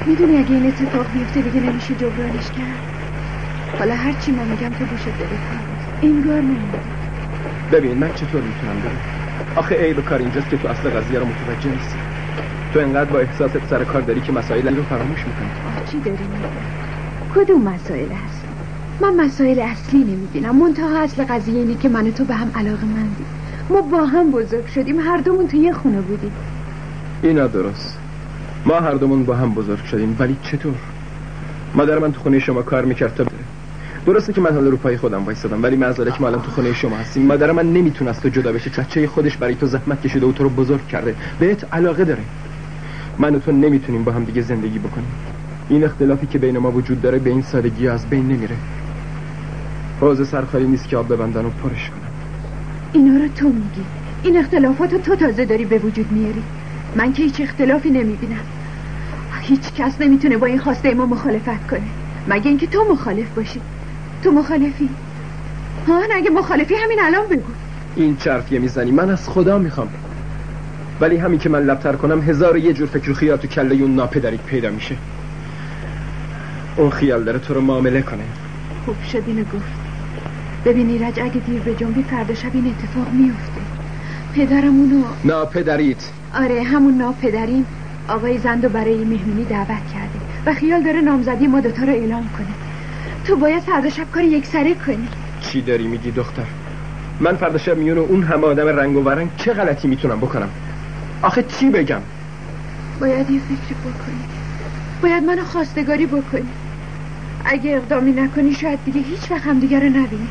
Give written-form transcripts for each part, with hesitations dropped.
میدونی اگه این اتفاق بیفته دیگه نمیشه جبرانش کرد. حالا هرچی من میگم تو گوشت بده انگار نمیدونی. ببین من چطور میتونم برم؟ آخه عیب کار اینجاست که تو اصل قضیه رو متوجه نیستی. تو انقدر با احساست سر کار داری که مسائل رو فراموش میکنی. چی داری میگی؟ کدوم مسائل هست؟ من مسائل اصلی نمیبینم. منتها اصل قضیه اینه که من و تو به هم علاقه‌مندیم. ما با هم بزرگ شدیم، هر دومون تو یه خونه بودیم. اینا درست، ما هر دومون با هم بزرگ شدیم، ولی چطور؟ مادر من تو خونه شما کار میکرد تا بره. درسته که من حالا رو پای خودم وایسادم، ولی معذره که ما الان تو خونه شما هستیم. مادر من نمیتونست تو جدا بشه. بچه خودش برای تو زحمت کشیده و تو رو بزرگ کرده، بهت علاقه داره. من و تو نمیتونیم با هم دیگه زندگی بکنیم. این اختلافی که بین ما وجود داره به این سادگی از بین نمیره. حوض سرخالی نیست که آب ببندن و پرش کنن. اینا رو تو میگی. این اختلافات رو تو تازه داری به وجود میاری. من که هیچ اختلافی نمیبینم. هیچ کس نمیتونه با این خواسته ما مخالفت کنه مگه اینکه تو مخالف باشی. تو مخالفی؟ ها اگه مخالفی همین الان بگو. این چرفیه میزنی. من از خدا میخوام، ولی همین که من لبتر کنم هزار و یه جور فکر و خیال تو کله اون ناپدریت پیدا میشه. اون خیال داره تو رو معامله کنه. خوب شد اینو گفت. ببین ایرج اگه دیر به جنبی فردا شب این اتفاق میفته. پدرمونو ناپدریت؟ آره همون ناپدریم. آقای زندو برای مهمونی دعوت کرده و خیال داره نامزدی ما دوتا رو اعلام کنه. تو باید فردا شب کار یکسره کنی. چی داری میگی دختر؟ من فردا شب میون اون همه آدم رنگ و ورنگ چه غلطی میتونم بکنم؟ آخه چی بگم؟ باید یه فکری بکنی. باید منو خواستگاری بکنی. اگه اقدامی نکنی شاید دیگه هیچ وقت هم دیگه رو نبینی،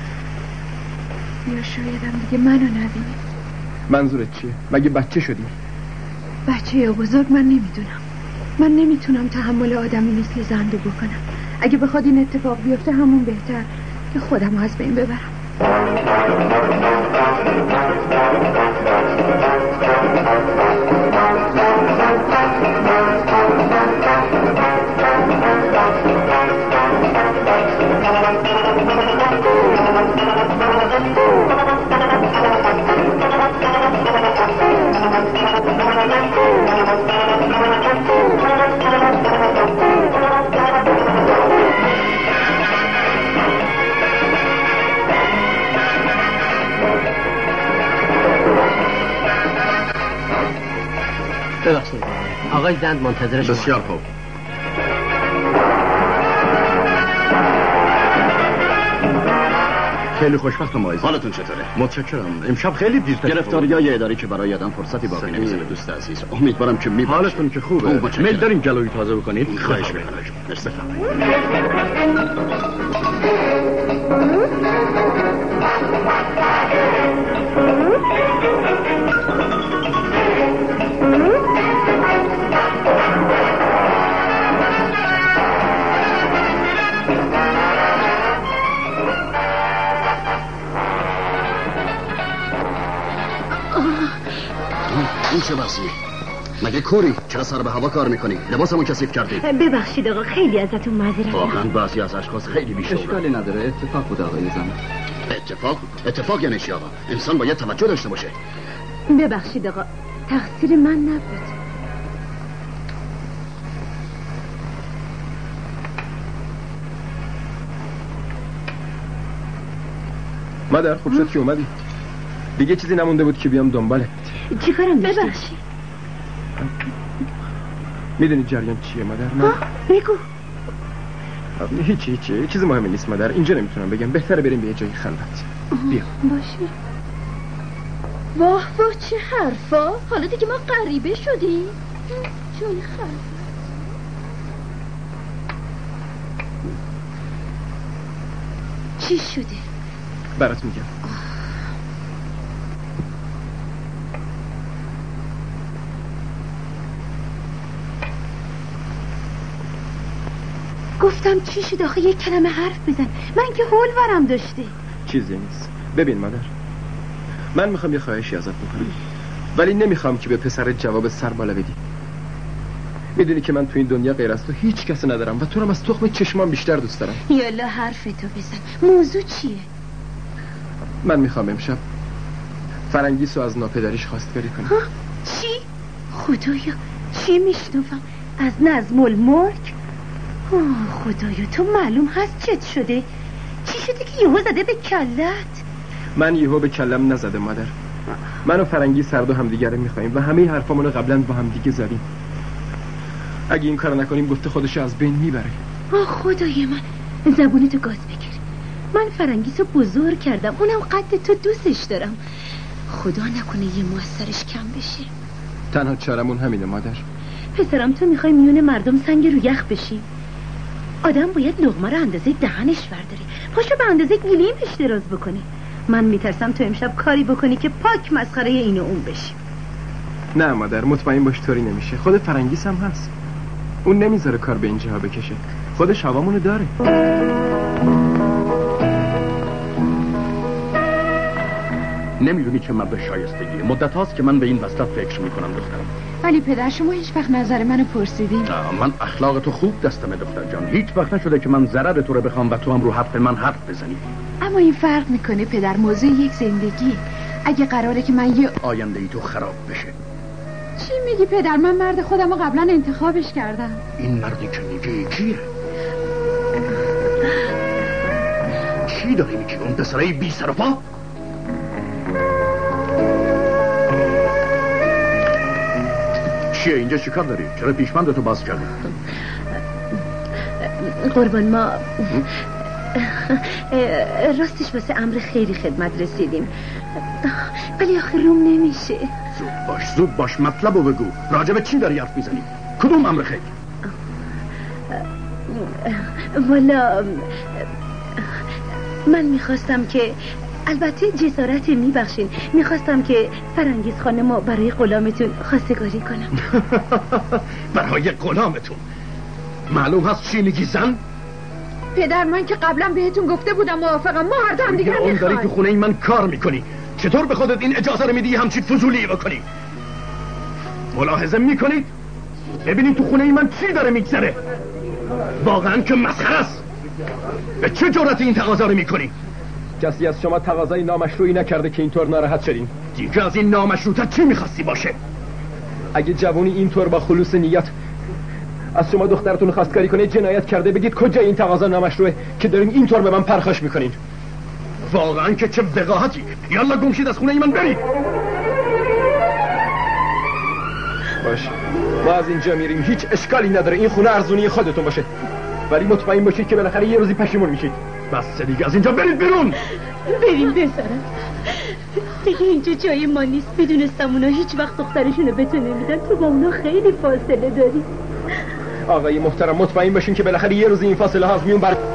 یا شاید هم دیگه منو نبینی. منظورت چیه؟ مگه بچه شدی؟ بچه یا بزرگ من نمیدونم. من نمیتونم تحمل آدمی مثل زندو بکنم. اگه بخواد این اتفاق بیفته همون بهتر که خودم از بین ببرم. ببخشید آقای زند منتظر شما. بسیار خوب. خیلی خوشبختم آقای زند. حالتون چطوره؟ متشکرم. امشب خیلی دیر گرفتاریای اداری که برای آدم فرصتی باقی نمیذاره دوست عزیز. امیدوارم که میبخشید. حالتون که خوبه؟ میل دارین جلوی تازه بکنید؟ خواهش می‌کنم. مرسی. این چه وضعیه؟ مگه کوری؟ چرا سر به هوا کار میکنی؟ لباسمو کثیف کردی. ببخشید آقا خیلی ازتون معذرت. واقعا بعضی از اشخاص خیلی بیشعورن. اشکالی نداره، اتفاق بود آقای زند. اتفاق یعنی چی آقا؟ انسان باید توجه داشته باشه. ببخشید آقا تقصیر من نبود. مادر خوب شد که اومدی. دیگه چیزی نمونده بود که بیام دنباله. چی کارم داشتی؟ ببخشید. میدونی جریان چیه مادر؟ بگو. هیچی چیز مهمی نیست مادر. اینجا نمیتونم بگم. بهتره بریم به یه جای خلوت. بیا. باشه. واه چه حرفا. حالا دیگه ما غریبه شدیم. جای خلوت. چی شده؟ برات میگم. گفتم چی شد آخه یک کلمه حرف بزن. من که حول ورم داشته. چیزی نیست. ببین مادر من میخوام یه خواهشی ازت بکنم، ولی نمیخوام که به پسرت جواب سر بالا بدی. میدونی که من تو این دنیا غیر از تو هیچ کس ندارم و تو رو از تخم چشمان بیشتر دوست دارم. یالا حرفتو بزن. موضوع چیه؟ من میخوام امشب فرنگیسو از ناپدریش خواستگاری کنم. چی؟ خدایا چی میشنوم؟ از نظم الملک؟ خدایا تو معلوم هست چت شده؟ چی شده که یهو زده به کلت؟ من یهو به کلم نزده مادر. من و فرنگی سرد و همدیگه رو میخواییم و همه حرفامونو قبلا با همدیگه زدیم. اگه این کارو نکنیم گفته خودشو از بین میبره. خدای من، زبونتو گاز بگیر. من فرنگیسو بزرگ کردم، اونم قد تو دوستش دارم. خدا نکنه یه موثرش کم بشه. تنها چارمون همینه مادر. پسرم تو میخوای میون مردم سنگ رو یخ بشی؟ آدم باید لقمه رو اندازه دهنش برداری، پاشو به اندازه گلیمش دراز بکنی. من میترسم تو امشب کاری بکنی که پاک مسخره این و اون بشی. نه مادر، مطمئن باش طوری نمیشه. خود فرنگیس هم هست، اون نمیذاره کار به اینجاها بکشه. خودش هوامونو داره. نمیدونی که مرد شایستگیه. مدت هاست که من به این وسط فکر میکنم دخترم. ولی پدر شما هیچ وقت نظر منو پرسیدین؟ من اخلاق تو خوب دستمه دختر جان. هیچ وقت نشده که من ضرر تو رو بخوام و تو هم رو حرف من حرف بزنی. اما این فرق میکنه پدر، موضوع یک زندگی. اگه قراره که من یه آینده ای تو خراب بشه. چی میگی پدر؟ من مرد خودم رو قبلا انتخابش کردم. این مردی که میگی کیه؟ چی داری میگی؟ اون پسرای بی سر و پا؟ چیه اینجا؟ چی کار داری؟ چرا پیشمندتو باز کردی؟ قربان ما راستش واسه امر خیلی خدمت رسیدیم، ولی آخه روم نمیشه. زود باش مطلبو بگو. راجب چی داری حرف میزنی؟ کدوم امر خیلی؟ والا من میخواستم که، البته جسارت میبخشین، میخواستم که فرنگیس خانمو برای غلامتون خواستگاری کنم. برای غلامتون؟ معلوم هست چی میگی زن؟ پدر من که قبلا بهتون گفته بودم موافقم، ما هر دو هم دیگه اون داری تو خونه من کار میکنی، چطور به خودت این اجازه رو میدی همچین فضولی بکنی؟ ملاحظه میکنید؟ ببینید تو خونه من چی داره میگذره؟ واقعا که مسخره است. به چه جرأت این تقاضا رو میکنی؟ کسی از شما تقاضای نامشروعی نکرده که اینطور ناراحت شدین. دیگه از این نامشروعیت چی میخواستی باشه؟ اگه جوونی اینطور با خلوص نیت از شما دخترتون خواستگاری کنه جنایت کرده، بگید کجا این تقاضا نامشروعه که دارین اینطور به من پرخاش میکنین؟ واقعا که چه وقاحتی. یالا گم شید از خونه من برید. باشه، ما از اینجا میریم، هیچ اشکالی نداره. این خونه ارزونی خودتون باشه، ولی مطمئن باشید که بالاخره یه روزی پشیمون میشید. بس دیگه، از اینجا برید بیرون. بریم پسرم، دیگه اینجا جای ما نیست. بدونستم اونا هیچ وقت دخترشونو به تو نمیدن، تو با اونا خیلی فاصله داری. آقای محترم مطمئن باشین که بالاخره یه روزی این فاصله ها از میون بر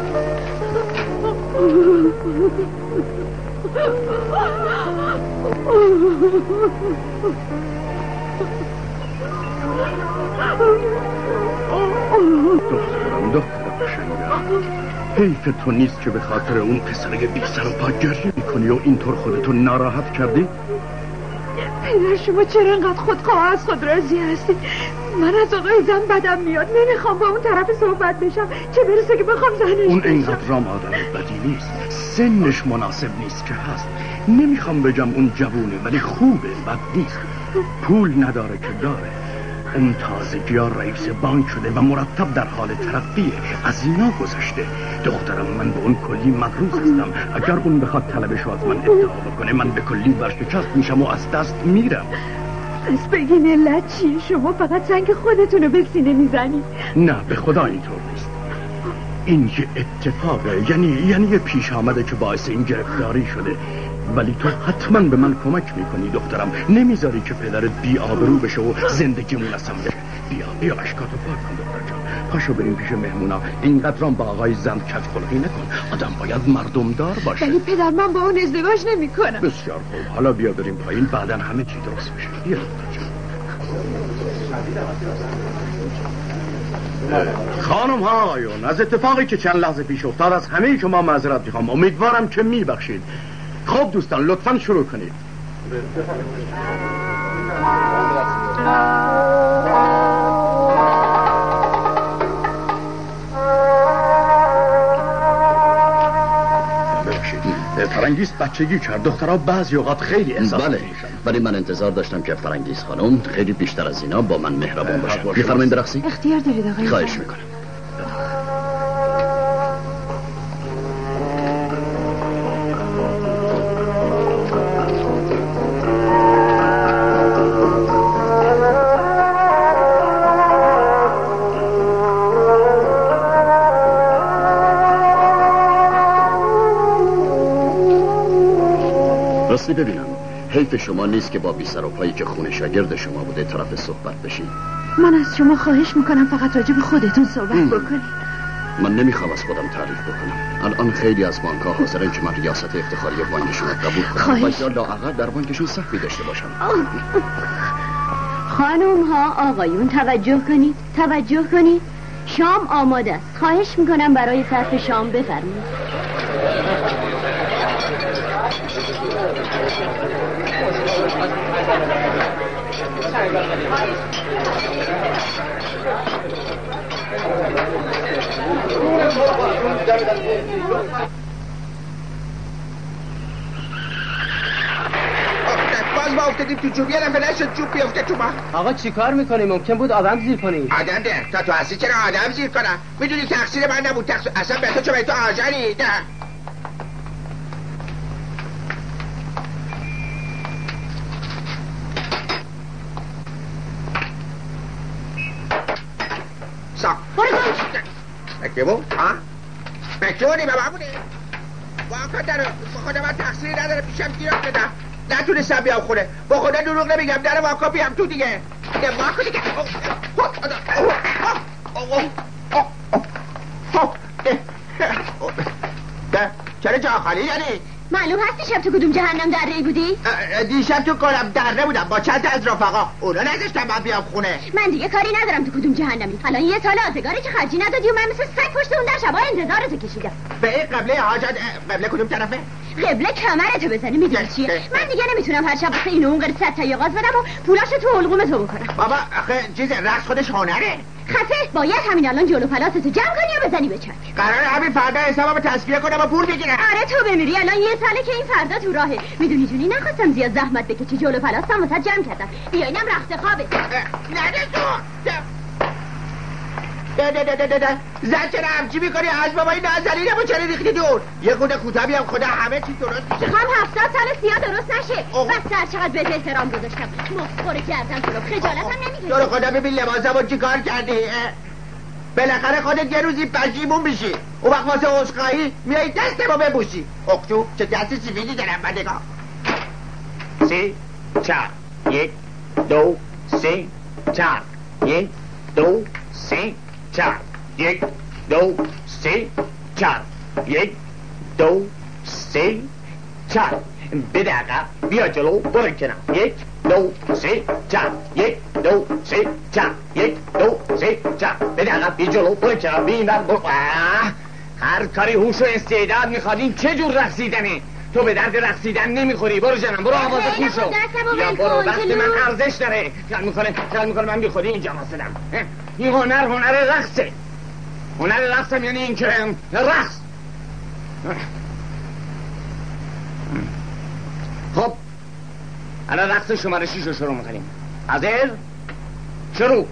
دخترم قشنگم، حیف تو نیست که به خاطر اون پسره بی سر و پا گریه میکنی و اینطور خودتو ناراحت کردی؟ پدر شما چرا انقدر خودخواه از خود راضی هستی؟ من از آقای زن بدم میاد، نمیخوام با اون طرف صحبت بشم، چه برسه که بخوام زنش اون بشم. اینقدر رام آدم بدی نیست، سنش مناسب نیست که هست. نمیخوام بگم اون جوونه ولی خوبه، بد نیست. پول نداره که داره. اون تازگی ها رئیس بانک شده و مرتب در حال ترقیه. از اینا گذشته. دخترم من به اون کلی مغروض هستم. اگر اون بخواد طلبش از من ادعا بکنه، من به کلی ورشکست میشم و از دست میرم. پس بگین علت چیه؟ شما فقط سنگ خودتونو به سینه میزنی. نه به خدا اینطور نیست. این یه اتفاقه، یعنی یه پیش آمده که باعث این گرفتاری شده. ولی تو حتما به من کمک میکنی دخترم. نمیذاری که پدرت بی آبرو بشه و زندگیمون اصلا بشه. بیا اشکاتو پاک کن دختر جان. پاشو بریم پیش مهمونا. اینقدرام با آقای زند کج خلقی نکن. آدم باید مردمدار باشه. ولی پدر من با اون ازدواج نمیکنم. بسیار خوب، حالا بیا بریم پایین، بعدن همه چی درست بشه. بیا دختر جان. خانم ها آقایون، از اتفاقی که چند لحظه پیش افتاد از همه شما معذرت میخوام. امیدوارم که میبخشید. خب دوستان لطفاً شروع کنید. ببخشید، فرنگیس بچگی کرد. دخترها بعضی اوقات خیلی احساسی بله، میشن. ولی من انتظار داشتم که فرنگیس خانم خیلی بیشتر از اینا با من مهربان باشن. میفرمایید برقصی؟ اختیار دارید آقای خواهش میکنم. راستی ببینم حیف شما نیست که با بی سر و پایی که خون شاگرد شما بوده طرف صحبت بشید؟ من از شما خواهش میکنم فقط راجع به خودتون صحبت بکنید. من نمیخوام از خودم تعریف بکنم. الان خیلی از بانک‌ها حاضرن که من ریاست افتخاری بانکشون رو قبول کنم و یا لااقل در بانکشون سهمی داشته باشم. خانم ها آقایون توجه کنید. شام آماده است. خواهش میکنم برای صرف شام بفرمایید. باز ما افتادیم تو جوب. یه نفر نشد جوب بیفته تو ما. آقا چی کار میکنی؟ ممکن بود آدم زیر کنی. آدم ده تو هستی چرا آدم زیر کنم؟ میدونی تقصیر من نبود. اصلا به تو چه به تو آجری نه. مکتبو؟ ها؟ مکتبو نیم بابونه واقعا در خود من تقصیری نداره. پیشم گیر افتادم نتونستم بیام خونه. با خدا دروغ نمیگم. در واقعا بیام تو دیگه واقعا دیگه. چرا جا خالی یعنی؟ معلوم هست دیشب تو کدوم جهنم دره‌ای بودی؟ دیشب تو کارم دره بودم با چند تا از رفقا. اونا نذاشتم من بیام خونه. من دیگه کاری ندارم تو کدوم جهنمی. الان یه سال آزگاره که خرجی ندادی و من مثل سگ پشت اون در شبا انتظارتو کشیدم. به این قبله حاجت قبله کدوم طرفه؟ قبله کمرتو بزنی. میدونی چیه؟ من دیگه نمیتونم هر شب واسه اینو اون قرص 100 تا یغاز بدم و پولاشو تو حلقومتو بکنم. بابا آخه چیز رقص خودش هنره. خفه باید همین الان جلو پلاستو جمع کنی و بزنی به چرک. قراره همین فردا حسابمو تصفیه کنم و پول بگیرم. آره تو بمیری. الان یه ساله که این فردا تو راهه. میدونی جونی نخواستم زیاد زحمت بکشی. جلو پلاستم واسه جمع کردم. بیا اینم رخت خوابه. نده تو زن چرا همچی میکنی؟ از بابای نازنینمو چرا ریختی دور؟ یه خود کوتاه بیام خدا همه چی درست میشه. میخوام 70 سال سیاه درست نشه. بس سر چقدر بهت احترام گذاشتم. مفخوره کردم تو رو. خجالتم نمیکشی. تو رو خدا ببین لباسمو چی کار کردی؟ بالاخره خودت یه روزی پشیمون میشی. اون وقت واسه عذرخواهی میای دستمو ببوسی. اختو چه دست سفیدی دارم من نگاه. 3 4 1 2 3 4 1 2 3 4 1 2 3 4 1 2 3 4 بده عقب بیا جلو برو کنم 1 2 3 4 1 2 3 4 1 2 3 4 بده عقب بیا جلو برو کنم بینم هر کاری هوش و استعداد میخواد. این چه جور رقصیدنه؟ تو به درد رقصیدن نمیخوری. برو جانم برو آواز خوشو یا برو. وقت من ارزش داره. خیال میکنه من بی خودی اینجا واسدم. این هنر رقصه. هنر رقصم یعنی این که رقص. خب الان رقص شماره 6 رو شروع میکنیم. حاضر؟ شروع.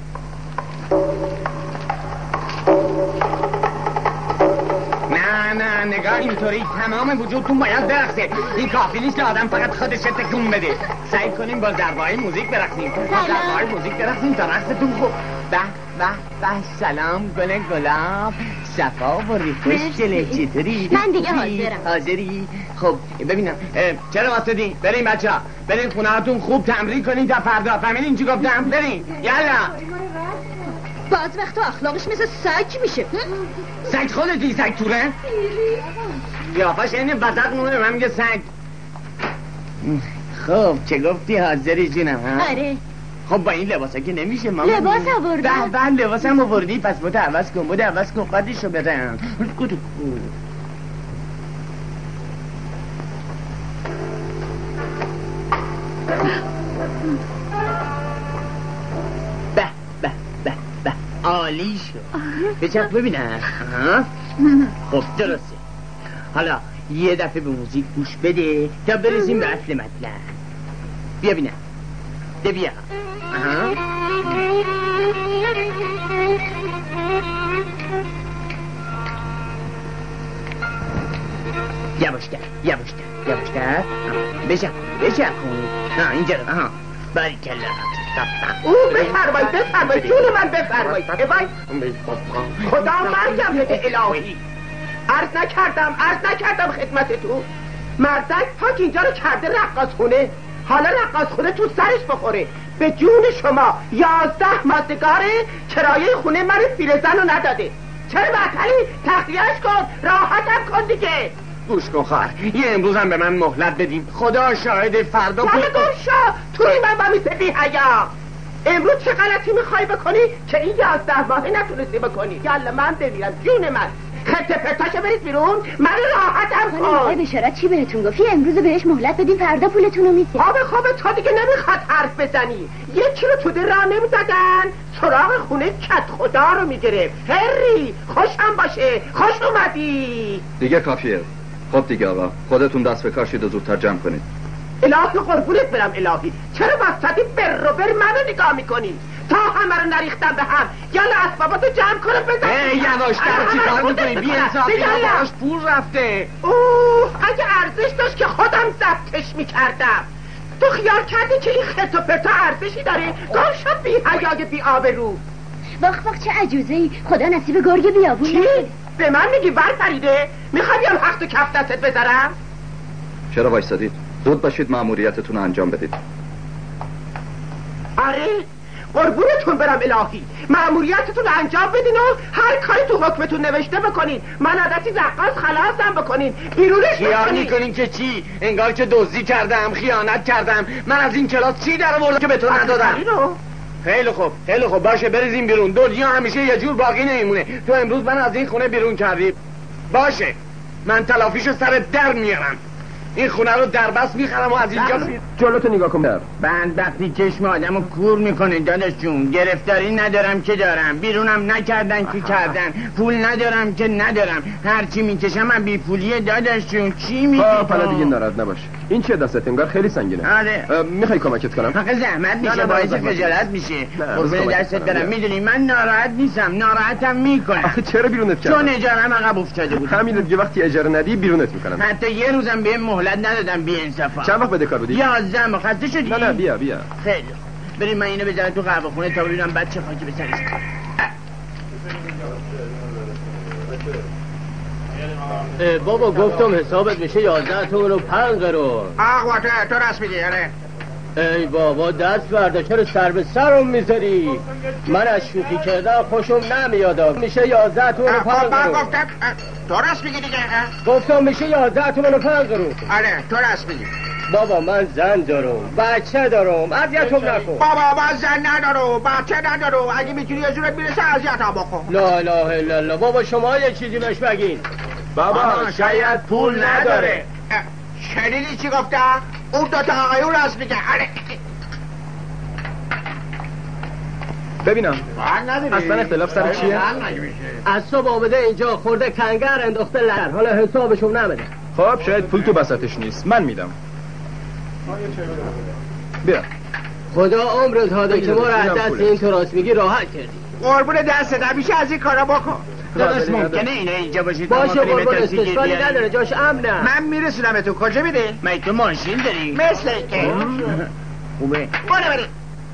نه نگاه اینطوری تمام وجودتون باید برقصه. این کافی نیست که آدم فقط خودش تکون بده. سعی کنیم با ضربه‌های موزیک برقصیم. ضربه‌های موزیک برقصیم تا رقصتون خوب. به سلام گل گلاب صفا و ریخوش جله چطوری؟ من دیگه حاضرم. حاضری؟ خب ببینم چرا واسدی؟ بریم بچه ها بریم خونه هاتون خوب تمرین کنین تا فردا. فهمیدین چی گفتم؟ بریم یالا. باز وقتا اخلاقش مثل سگ میشه. سگ خودتی؟ سگ توره؟ قیافش اینه بزق نونه من میگه سگ. خب چه گفتی حاضری جونم ها؟ آره. خب با این لباسا که نمیشه ماما. لباس آوردم. بله لباسم آوردی پس بوده عوض کن قدشو بدم. به عالی شد. بچپ ببینم. خب درسته. حالا یه دفعه به موزیک گوش بده تا برسیم به اصل مطلب. بیا بینم بیا. یواشتر بشکن اینجا رو باریکلا. بفرمایید جون من بفرمایید. خدا مرگم الهی. عرض نکردم خدمتتون مردک پاک اینجا رو کرده رقاص خونه. حالا رقاص خونه تو سرش بخوره. به جون شما 11 ماندگاره کرایه خونه من پیرزن رو نداده. چرا معطلی؟ تخلیه‌اش کن، راحتم کن دیگه. گوش کن خواهر، یه امروز هم به من مهلت بدین. خدا شاهد فردا گم شو توی من با میسه بی حیا. امروز چه غلطی میخوای بکنی که این 11 ماهه نتونستی بکنی؟ یالا من بمیرم جون من. خط پرتاشو برید بیرون، من راحتم کن. آقای بشارت چی بهتون گفت؟ یه امروز بهش مهلت بدین، فردا پولتون رو میده. خوابه تا دیگه نمیخواد حرف بزنی. یکی رو تو در راه نمیزدن سراغ خونه کت خدا رو میگرفت. هری خوشم باشه، خوش اومدی. دیگه کافیه. خب دیگه آقا، خودتون دست به کار شید و زودتر جمع کنید. الهی قربونت برم الهی. چرا وسطی بر منو نگاه میکنی؟ تا همه رو نریختم به هم. یالا اسباباتو جمع کنه بزن. یواشتر چی کار میکنی؟ بی انصافی باش پول رفته. اگه ارزش داشت که خودم ضبطش میکردم. تو خیال کردی که این خط و پرتا ارزشی داره؟ گم شد بی حیای بی آبرو. واخ چه عجوزه‌ای. خدا نصیب گرگ بیابون چی؟ به من میگی ور پریده؟ میخوای بیام حق تو کف دستت بذارم؟ چرا وایسادید؟ زود باشید مأموریتتون رو انجام بدید. آره قربونتون برم الهی. مأموریتتون رو انجام بدین و هر کاری تو حکمتون نوشته بکنین. من عادتی رقاص خلاصم بکنین، بیرونش خیال میکنین که چی؟ انگار که دزدی کردم، خیانت کردم. من از این کلاس چی در آوردم که به تو ندادم؟ خیلی خوب باشه بریزیم بیرون. دنیا همیشه یه جور باقی نمیمونه. تو امروز من از این خونه بیرون کردی. باشه من تلافیشو سر در میارم. این خونه رو دربست میخرم و از اینجا جلوتو نگاه کن. وقتی چشم آدمو کور میکنه داداش جون. گرفتاری ندارم که دارم، بیرونم نکردن که کردن، پول ندارم که ندارم، هرچی میکشم من بی پولیه داداش جون. چی میگی؟ حالا دیگه ناراحت نباش. این چه دستت؟ انگار خیلی سنگینه. آره. میخوای کمکت کنم؟ فقط زحمت میشه، باعث خجالت میشه. قربون دستت برم. میدونی من ناراحت نیستم، ناراحتم میکنم. چرا بیرونت کردن؟ چون اجارم عقب افتاده بود. همین دیگه وقتی اجاره ندی بیرونت میکنم. حتی یه روزم بهم مهلت ندادم بی انصافا. چند وقت بدهکار بودی؟ 11 ماه. خسته شدی؟ نه بیا. خیلی بریم من اینو بذارم تو قهوه خونه تا ببینم بعد چه خاکی به سرش. بابا گفتم حسابت میشه 11 تومن و 5 قرار. تو راست میگی. آره ای بابا دست برده، چرا سر به سرم میذاری؟ من از شوخی کردن خوشم نمیاد. میشه 11 تومن و 5 قرار. گفتم تو راست میگی دیگه. گفتم میشه 11 تومن و 5 قرار. آره تو راست میگی. بابا من زن دارم، بچه دارم، اذیتم نکن. بابا من زن ندارم، بچه ندارم. اگه میتونی یه جورت میرسه اذیتم بکن. لا اله الا الله. بابا شما یه چیزی بهش بگین. بابا شاید پول نداره. شنیدی چی گفتم؟ اون دوتا آقایون راست میگه. آره ببینم اصلا اختلاف سر چیه؟ از صبح آمده اینجا خورده کنگر انداخته لر، حالا حسابشو نمیده. خب شاید پول تو بساطش نیست، من میدم. بیا. خدا عمرت داده که ما رو از دست این تو راست میگی راحت کردی. قربون دستت همیشه از این کارا بکن. داداش ممکنه اینا اینجا باشید؟ باشه قربون استشفالی نداره، جاش امنه. من میرسونم تو. کجا میده؟ من تو ماشین داری؟ مثل اینکه خوبه. برو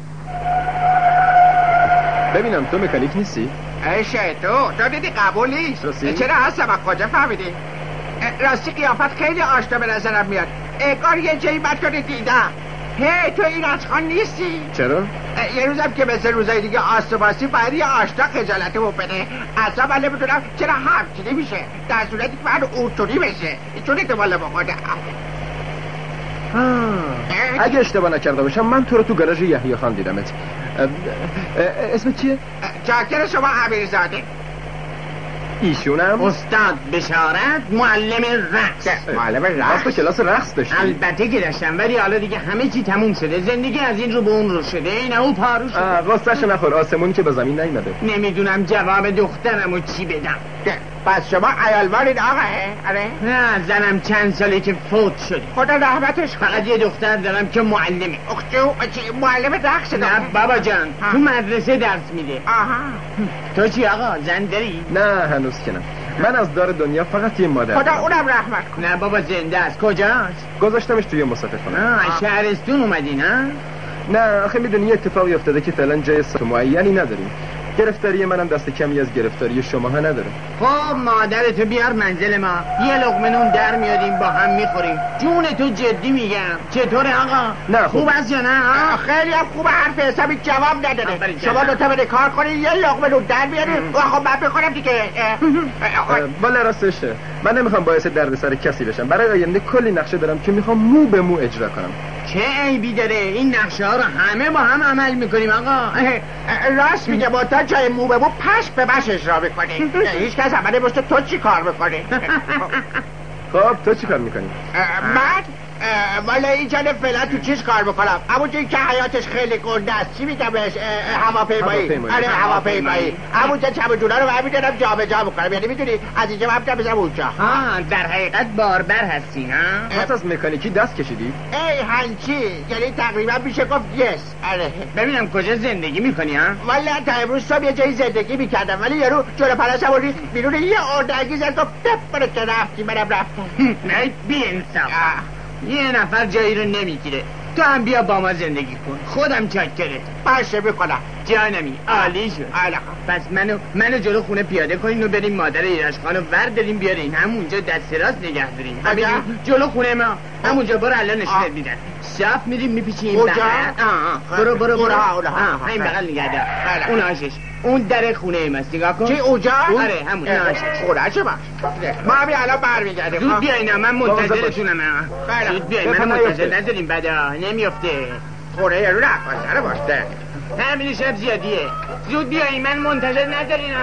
ببینم تو مکانیک نیستی؟ ایشه تو دیدی قبول نیست. چرا هستم از کجا فهمیدی؟ راستی قیافت خیلی آشنا به نظرم میاد. انگار یه جایی من تو دیدم. تو این اشخان نیستی؟ چرا؟ یه روزم که مثل روزای دیگه آسوباسی باید یه آشنا خجالتمو بده. اصلا من نمیدونم چرا همچینی میشه، در صورتی که من اونطوری بشه. اینطوری تو بالا بخوده. اگه اشتباه نکرده باشم من تو رو تو گاراژ یحیی خان دیدمت. اسمت چیه؟ چاکر شما امیرزاده. ایشونم استاد بشارت معلم رقص. معلم رقص؟ تو کلاس رقص داشتی؟ البته که داشتم، ولی حالا دیگه همه چی تموم شده. زندگی از این رو به اون رو شده. این او پارو شده. قصه‌شو نخور، آسمونی که به زمین نیومده. نمیدونم جواب دخترمو چی بدم. پس شما عیالوارید آقا؟ آره؟ نه زنم چند سالی که فوت شده. خدا رحمتش کنه. فقط یه دختر دارم که معلمه. اخجو معلم رقص؟ نه بابا جان تو مدرسه درس میده. آها. تو چی آقا زن داری؟ نه هنوز که نه. من از دار دنیا فقط یه مادر خدا اونم رحمت کنه. نه بابا زنده است. کجاست؟ گذاشتمش توی مسافرخونه. شهرستون اومدی نه؟ نه آخه میدونی یه اتفاقی افتاده که فعلا جای معینی نداریم. گرفتاری منم دست کمی از گرفتاری شماها نداره. خب مادرتو بیار منزل ما، یه لقمه نون در میاریم با هم میخوریم. جون تو جدی میگم. چطوره آقا؟ نه خوب است یا نه؟ خیلی هم خوبه، حرف حسابی جواب نداره. شما دوتا بده کار کنید یه لقمه نون در بیاریم. خب من بخورم دیگه. والا راستشه من نمیخوام باعث دردسر کسی بشم. برای آینده کلی نقشه دارم که میخوام مو به مو اجرا کنم. چه عیبی داره؟ این نقشه ها رو همه با هم عمل میکنیم آقا. راست میگه با تا جای مو به مو پش به پش اجرا میکنی. هیچ کس عمله بسته تو چی کار میکنی؟ خب تو چی کار میکنی؟ من والا اینجا فعلا تو چیز کار میکنم. همونجایی که حیاتش خیلی گنده است. چی میگم بهش؟ هواپیمایی. آره هواپیمایی. همونجا چمدونا رو من میدونم جابجا میکنم. یعنی میدونی از اینجا من بزنم اونجا. در حقیقت باربر هستی ها؟ پس از مکانیکی دست کشیدی؟ ای هنچی یعنی تقریبا میشه گفت یس. آره ببینم کجا زندگی میکنی ها؟ والا تا امروز صبح یه جایی زندگی میکردم ولی یارو جلو پلشم ریخت بیرون یه اردنگی زد گفت بپره که رفتی منم رفتم. نه بی انصاف. یه نفر جایی رو نمیگیره. تو هم بیا با ما زندگی کن. خودم چاکرت. باشه میکنم جانمی عالی شد. پس منو جلو خونه پیاده کنین و بریم مادر ایرج خانو ورداریم بیارین همونجا دست راست نگه داریم. همین جلو خونه ما. همونجا برو الان نشونت میدن. صاف میریم میپیچیم بغل. برو همین بغل نگه دار. اون آشش اون در خونه ایمست نگاه کن. چی اونجا؟ آره همون آشش خونه چه باش ما همین الان برمیگردیم. زود بیایین من منتظرتونم. زود بیایین من منتظر نداریم بعدا نمیفته. خونه یارو رقاصه رو باشته. همین شب زیادیه. زود بیایین من منتظر ندارین.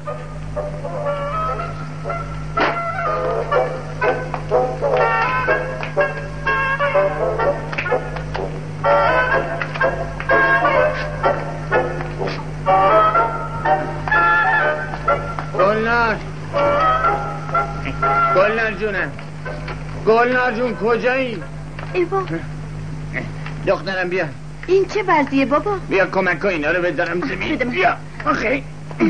گلنار جون کجایی؟ ایوا دخترم بیا. این چه وضعیه بابا؟ بیا کمک کن اینا رو بذارم زمین. بیا آخه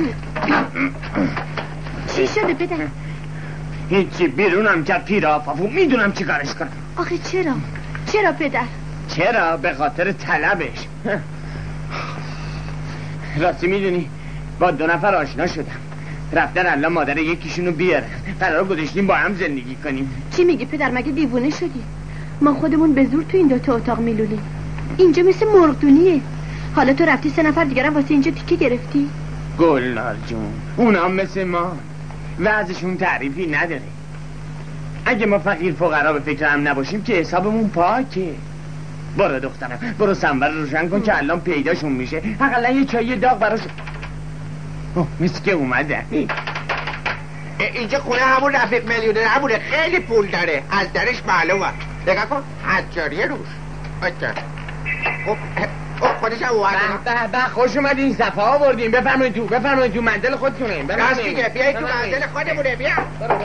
چی شده بده؟ هیچی بیرونم کرد پیرافافو میدونم چی کارش کنم. آخه چرا پدر؟ چرا؟ به خاطر طلبش. راستی میدونی با 2 نفر آشنا شدم رفتن الان مادر یکیشونو بیارن قرار گذاشتیم با هم زندگی کنیم. چی میگی پدر مگه دیوونه شدی؟ ما خودمون به زور تو این 2 اتاق میلولیم. اینجا مثل مرغدونیه. حالا تو رفتی 3 نفر دیگرم واسه اینجا تیکه گرفتی؟ گلنار جون اونا مثل ما وضعشون تعریفی نداره. اگه ما فقیر فقرا به فکر هم نباشیم که حسابمون پاکه. برو دخترم برو سنبر روشن کن که الان پیداشون میشه. حقلا یه چایی داغ براشون. مثل که اومده. اینجا خونه همون رفیق میلیونر همونه. خیلی پول داره از درش معلومه. نگاه کن حجاریه روش. خودش هم اومده. به خوش اومدین صفحه آوردین. بفرمایید تو منزل خودتونه. راست میگه بیایی تو منزل خودمونه. بیا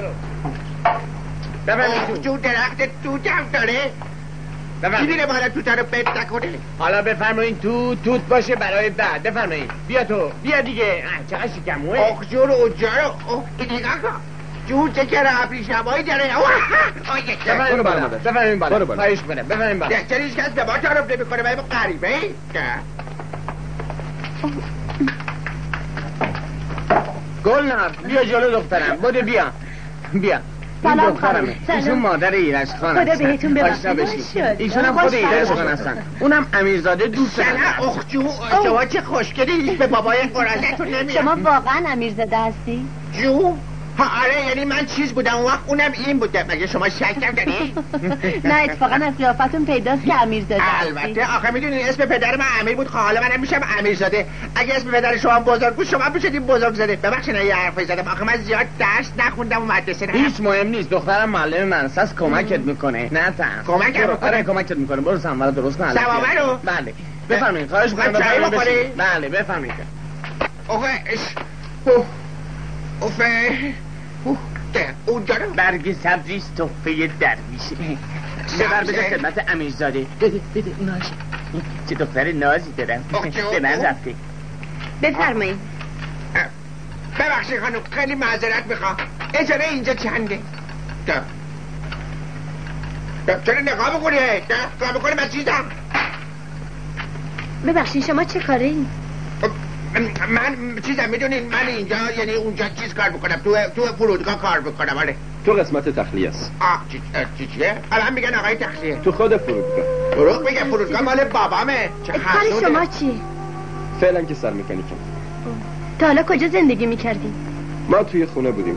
بفرمایید تو. جون درخت توت هم داره. کی میره بالا توت رو بد نکنه؟ حالا بفرمایید توت باشه برای بعد. بفرمایید بیا دیگه. چقدر شکموه. جون اونجا رو نگاه کن. جون چه کره ابریشمایی داره. بفرمایید بالا. خواهش کنم بفرمایید بالا. چرا هیچ کس به ما تعارف نمیکنه؟ من غریبه ای؟ گلنار بیا جلو دخترم. بده بیا این دخترمه. ایشون مادر ایرج خان هستن. خدا بهتون ببخشه. ایشون هم خود ایرج خان هستن. اونم امیرزاده دوست دارن. اخجو شما چه خوشگلی به بابای قرازتون نمیاد. شما واقعا امیرزاده هستی؟ جو آره یعنی من چیز بودم اون وقت اونم این بوده. مگه شما شک کردنی؟ نه اتفاقا از قیافتون پیداست که امیرزاده هستی. البته آخه میدونین اسم پدر من امیر بود. حالا منم میشم امیرزاده. اگه اسم پدر شما بزرگ بود شما میشدین بزرگزاده. ببخشید یه حرفی زدم. آخه من زیاد درس نخوندم و مدرسه نرفتم. هیچ مهم نیست. دخترم معلم من است کمکت میکنه. نه ترس. کمکت میکنه. برو سنبر درست کن. سوابه رو؟ بله بفرمایید. خواهش می‌کنم بله بفرمایید. آخه اوفه اونجا رو برگ سبزیست تحفه درویشه. ببر بده خدمت امیرزاده. بده اوناش. چه دختر نازی دارم. به من رفته. بفرمایید. ببخشید خانم خیلی معذرت میخوام. اجاره اینجا چنده؟ چرا نقاب میکنی؟ نقاب میکنی من چیزم؟ ببخشید شما چه کاره این؟ من چیزم میدونین من اینجا یعنی اونجا چیز کار میکنم تو فرودگاه کار میکنم. آره تو قسمت تخلیه است. چیه؟ الان میگن آقای تخلیه. تو خود فرودگاه. دروغ میگه فرودگاه مال بابامه. چه حسوده. کار شما چی؟ فعلا که سر مکانیکم. تا حالا کجا زندگی میکردی؟ ما توی خونه بودیم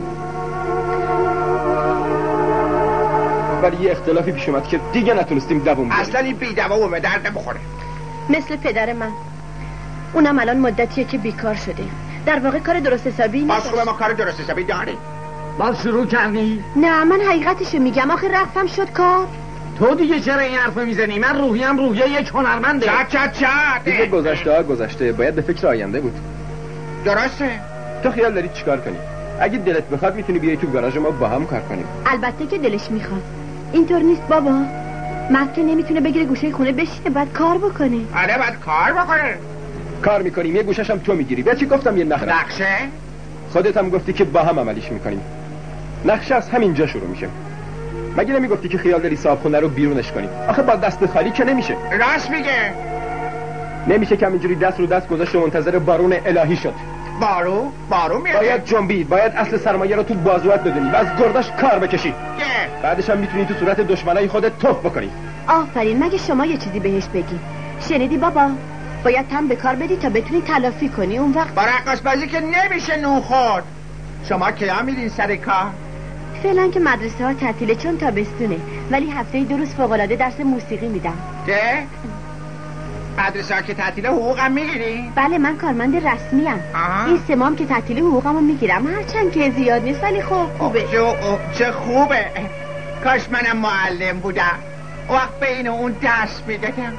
ولی یه اختلافی پیش اومد که دیگه نتونستیم دووم بریم. اصلا این بی دوام به درد بخوره. مثل پدر من. اونم الان مدتیه که بیکار شده. در واقع کار درست حسابی نیست. باز خوبه ما کار درست حسابی داریم. باز شروع کردی؟ نه من حقیقتشو میگم. آخه رفتم شد کار. تو دیگه چرا این حرفو میزنی؟ من روحیه یک هنرمنده. چه دیگه گذشته باید به فکر آینده بود. درسته. تو خیال داری چیکار کنی؟ اگه دلت بخواد میتونی بیای تو گاراژ ما با هم کار کنیم. البته که دلش میخواد. اینطور نیست بابا. مرد که نمیتونه بگیره گوشه خونه بشینه باید کار بکنه. آره باید کار بکنه. کار میکنیم یه گوشش هم تو میگیری. به چی گفتم یه نقشه؟ خودت هم گفتی که با هم عملیش میکنیم. نقشه از همینجا شروع میشه. مگه نمیگفتی که خیال داری صاحبخونه رو بیرونش کنیم؟ آخه با دست خالی که نمیشه. راست میگه. نمیشه که همینجوری دست رو دست گذاشت و منتظر بارون الهی شد. بارون میاد. باید جنبید. باید اصل سرمایه رو تو بازوات بدونی و از گرداش کار بکشی. بعدش هم میتونی تو صورت دشمنای خودت توف بکنی. آفرین. مگه شما یه چیزی بهش بگی؟ شنیدی بابا؟ باید هم به کار بدی تا بتونی تلافی کنی. اون وقت با رقاص بازی که نمیشه نون خورد. شما کیا میرین سر کار؟ فعلا که مدرسه ها تعطیله چون تابستونه، ولی هفته 2 روز فوق‌العاده درس موسیقی میدم. ده؟ مدرسه ها که تعطیله حقوقم میگیری؟ بله من کارمند رسمیم. این 3 ماه که تعطیل حقوقمو میگیرم، هرچند که زیاد نیست ولی خوبه. چه خوبه. کاش منم معلم بودم. وقت به اینو اون درس میدادم.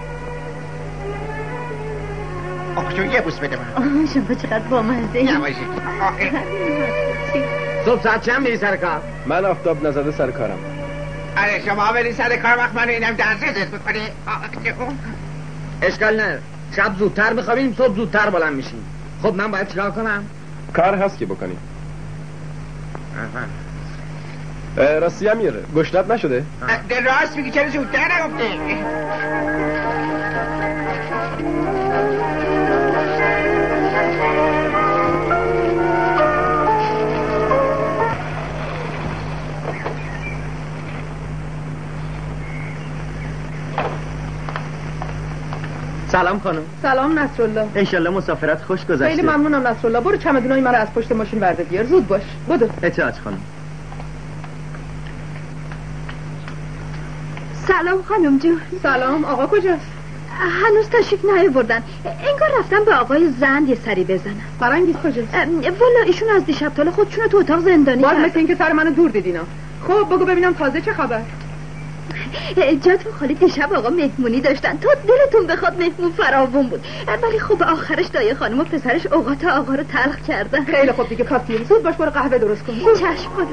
آخه یه بوس بده من. شما چقدر بامزه. نباشید. صبح ساعت چند میری سر کار؟ من آفتاب نزده سر کارم. آره شما بری سر کار وقت منو اینم درس بکنی. اشکال نداره. شب زودتر بخوابیم صبح زودتر بلند میشیم. خب من باید چیکار کنم؟ کار هست که بکنی. راستی امیر گشنت نشده؟ راست میگی چرا زودتر نگفتی؟ سلام خانم. سلام نصرالله. انشالله مسافرت خوش گذشته. خیلی ممنونم نصرالله. برو چمدونای مرا از پشت ماشین ورده بیار. زود باش. بدو. اطاعت خانم. سلام خانم جون. سلام. آقا کجاست؟ هنوز تشریف نیاوردن. انگار رفتم به آقای زند یه سری بزنم. فرنگیز کجاست؟ والا ایشون از دیشب تا خودشونو تو اتاق زندانی باز مثل اینکه سر منو دور دیدینا. خب بگو ببینم تازه چه خبر؟ جاتون خالی دیشب آقا مهمونی داشتن. تا دلتون بخواد مهمون فراوون بود، ولی خب آخرش دایه خانم و پسرش اوقات آقا رو تلخ کردن. خیلی خوب دیگه کافیه. زود باش برو قهوه درست کن. چشم خانم.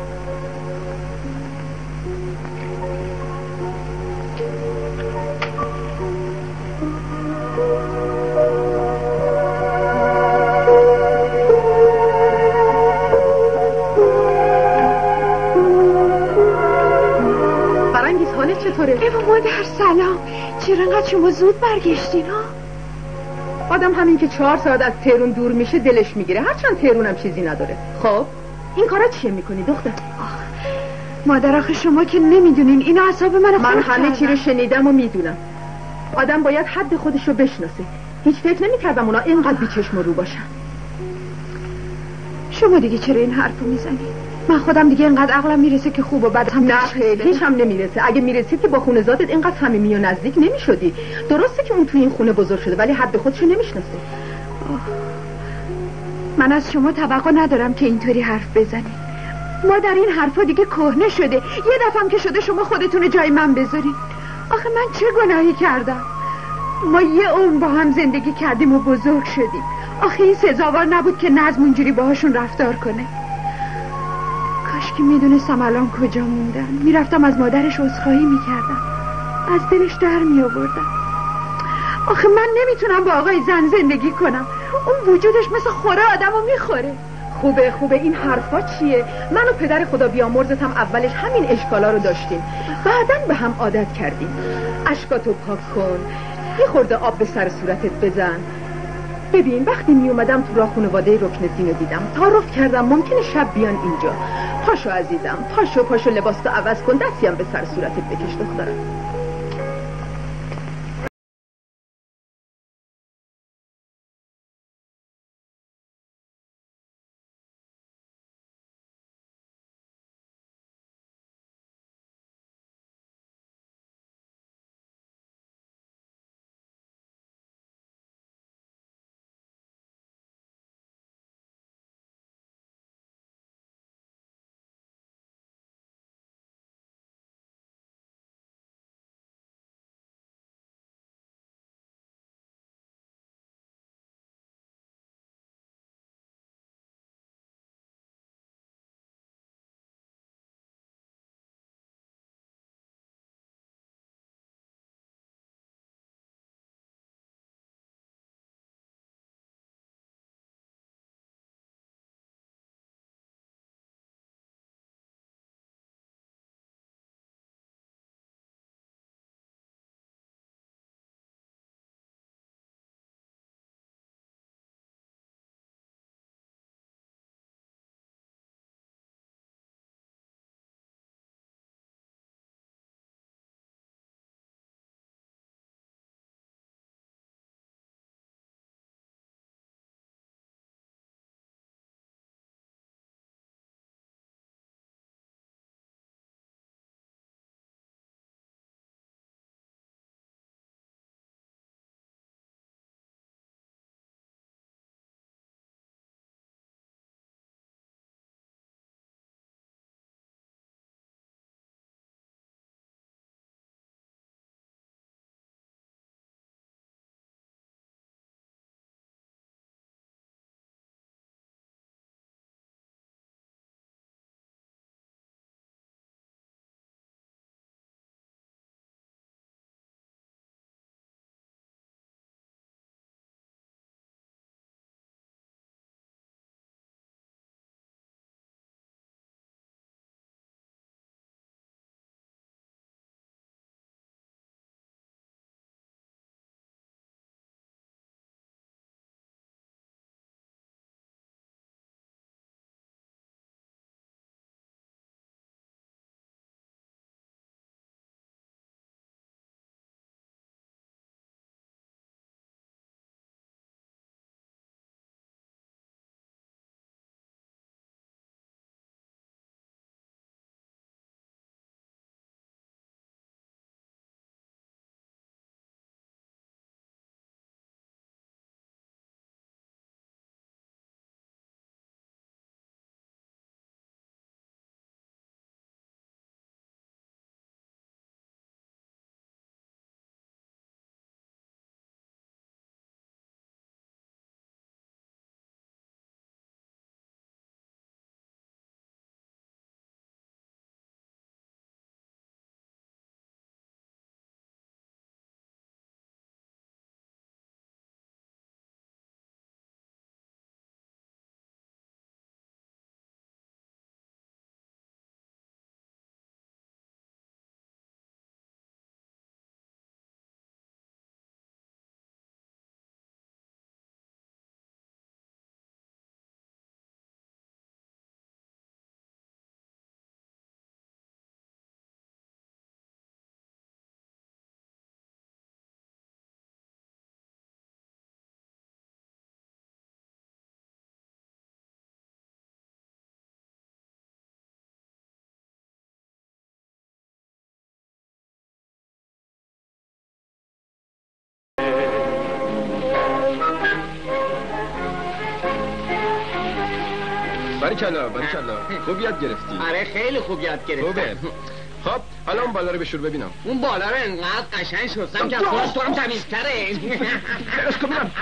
چطوره؟ مادر سلام. چرا انقدر شما زود برگشتین ها؟ آدم همین که 4 ساعت از تهرون دور میشه دلش میگیره، هرچند تهرون هم چیزی نداره. خب این کارا چیه میکنی دختر؟ مادر آخه شما که نمیدونین اینا اعصاب من همه چی رو شنیدم و میدونم. آدم باید حد خودش رو بشناسه. هیچ فکر نمیکردم اونا اینقدر بیچشم و رو باشن. شما دیگه چرا این حرفو میزنی؟ من خودم دیگه اینقدر عقلم میرسه که خوب و بد هم نه خیلی هیچ هم نمیرسه. اگه میرسید که با خونه زادت اینقدر صمیمی و نزدیک نمیشدی. درسته که اون تو این خونه بزرگ شده ولی حد خودشو نمیشناسه. من از شما توقع ندارم که اینطوری حرف بزنی. ما در این حرفا دیگه کهنه شده. یه دفعه که شده شما خودتون جای من بذارین. آخه من چه گناهی کردم؟ ما یه عمر با هم زندگی کردیم و بزرگ شدیم. آخه این سزاوار نبود که نظم اونجوری باهاشون رفتار کنه. کاش که میدونستم الان کجا موندم. میرفتم از مادرش عذرخواهی میکردم، از دلش در میآوردم. آخه من نمیتونم با آقای زن زندگی کنم. اون وجودش مثل خوره آدمو میخوره. خوبه این حرفا چیه؟ من و پدر خدا بیامرزتم اولش همین اشکالا رو داشتیم، بعدن به هم عادت کردیم. اشکاتو پاک کن، یه خورده آب به سر صورتت بزن. ببین وقتی می اومدم تو راه خانواده رکن‌الدین رو دیدم، تعارف کردم ممکنه شب بیان اینجا. پاشو عزیزم، پاشو لباستو عوض کن، دستی هم به سر صورتت بکش دخترم. باریکلا خوب یاد گرفتی. آره خیلی خوب یاد گرفتم. خوبه. خب حالا اون بالا رو بشور ببینم. اون بالا رو انقدر قشنگ شستم که خودش تو هم تمیزتره. برش کن بینم.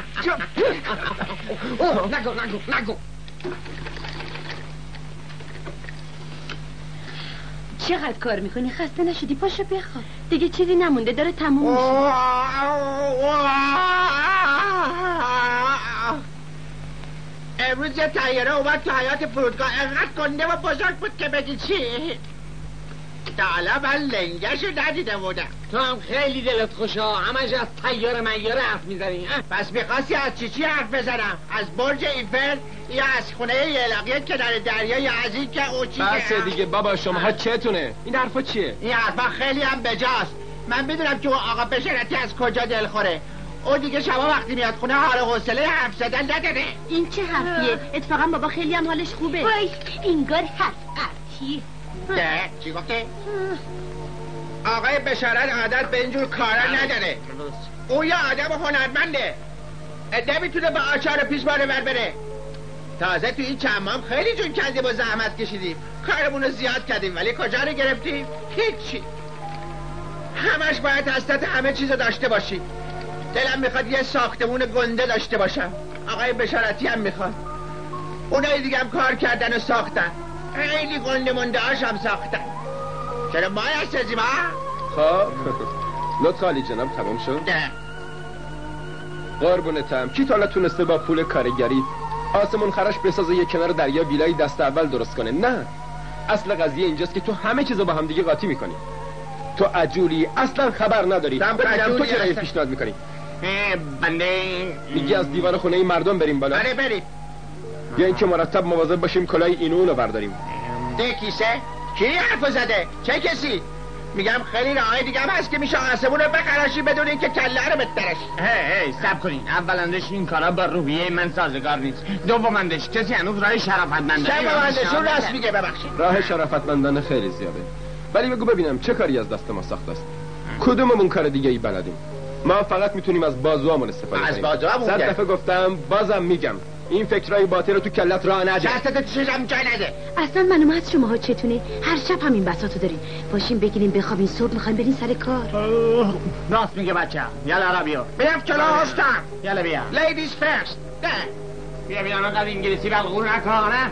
نگو چقدر کار میکنی؟ خسته نشدی؟ پاشو بخواب. دیگه چیزی نمونده، داره تموم میشه. امروز یه طیاره اومد تو حیاط فرودگاه، انقدر گنده و بزرگ بود که بگی چی؟ تا حالا من لنگشو ندیده بودم. تو هم خیلی دلت خوشه، همش از طیاره میاره حرف میزنی. پس میخواستی از چی حرف بزنم؟ از برج ایفل یا از خونه یلاقی کنار دریا یا از این که او چی؟ بس دیگه بابا، شما چتونه؟ این حرفا چیه؟ این حرفا خیلی هم بجاست. من میدونم که آقا بشارتی از کجا دلخوره. او دیگه شما وقتی میاد خونه حال و حوصله حرف زدن نداره. این چه حرفیه؟ اتفاقا بابا خیلی هم حالش خوبه. وای انگار حرف قطعیه. نه چی گفته؟ آقای بشارت عادت به اینجور کارا نداره. او یه آدم هنرمنده، نمیتونه با آچار پیشوانه بره. تازه تو این چند ماه خیلی جون کندیم و زحمت کشیدیم، کارمون رو زیاد کردیم، ولی کجا رو گرفتیم؟ هیچی. همش باید حسرت همه چیز رو داشته باشی. دلم میخواد یه ساختمون گنده داشته باشم. آقای بشارتی هم میخواد. اونایی دیگه هم کار کردن و ساختن، خیلی گنده منده هاش هم ساختن. چرا ما هستیم ها؟ خب لطفا علی جناب تمام شد؟ نه. قربونتم، کی تا حالا تونسته با پول کارگری آسمون خراش بسازه یه کنار دریا ویلای دست اول درست کنه؟ نه، اصل قضیه اینجاست که تو همه چیزو با هم دیگه قاطی میکنی. تو عجولی، اصلا خبر نداری. ببینم تو چرا پیشنهاد میکنی؟ بنده میگی از دیوار خونه این مردم بریم بالا؟ آره بریم. یا اینکه مرتب مواظب باشیم کلاه اینو اونو برداریم. ده کیسه؟ کی حرفو زده؟ چه کسی؟ میگم خیلی راههای دیگه هم هست که میشه آسمون رو بخراشی بدون اینکه کله رو بترشی. هی سب کنین. اولندش این کارا با روحیه من سازگار نیست. دومندش کسی هنوز راه شرافتمندشون راست میگه. ببخشید راه شرافتمندانه خیلی زیاده، ولی بگو ببینم چه کاری از دست ما ساخت است؟ کدوممون کار دیگه ای بلدیم؟ ما فقط میتونیم از بازوامون استفاده کنیم. از بازوامون؟ 100 دفعه گفتم، بازم میگم، این فکرای باطل رو تو کلت راه نده. شرطت چیزم جای نده. اصلا معلوم از شماها چتونه؟ هر شب همین بساطو دارین. باشین بگیریم بخوابین، صبح میخوایم برین سر کار. راست میگه بچه. یالا را بیا. بیام جلو هستم. یالا بیا. لیدیز فرست. نه بیا بیا نقدر انگلیسی بلغور نکنه.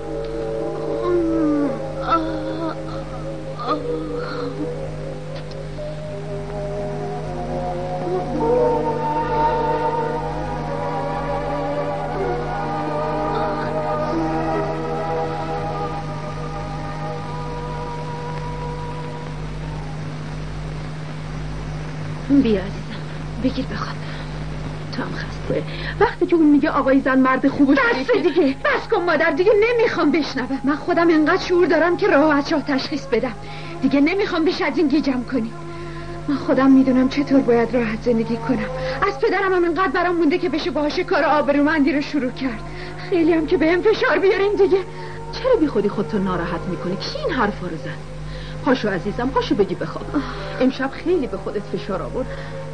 بیا عزیزم بگیر بخواب. تو هم خسته. وقتی که اون میگه آقای زن مرد خوب و بس دیگه، بس کن مادر، دیگه نمیخوام بشنوم. من خودم انقدر شعور دارم که راه از راه تشخیص بدم. دیگه نمیخوام بیش از این گیجم کنی. من خودم میدونم چطور باید راحت زندگی کنم. از پدرم هم انقدر برام مونده که بشه باهاش کار آبرومندی رو شروع کرد. خیلی هم که بهم فشار بیارین دیگه. چرا بی خودی خودتو ناراحت میکنی؟ کی این حرفا رو زد؟ پاشو عزیزم، پاشو بگی بخواب. امشب خیلی به خودت فشار آورد.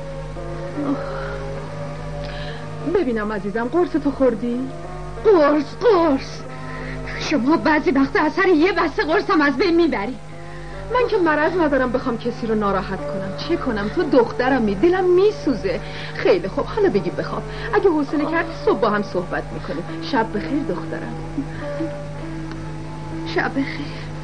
ببینم عزیزم، قرص تو خوردی؟ قرص شما بعضی وقتا اثر یه بسته قرصم از بین میبری. من که مرض ندارم بخوام کسی رو ناراحت کنم. چه کنم؟ تو دخترمی، دلم میسوزه. خیلی خوب، حالا بگی بخواب. اگه حوصله کردی صبح با هم صحبت میکنیم. شب بخیر دخترم. شب بخیر.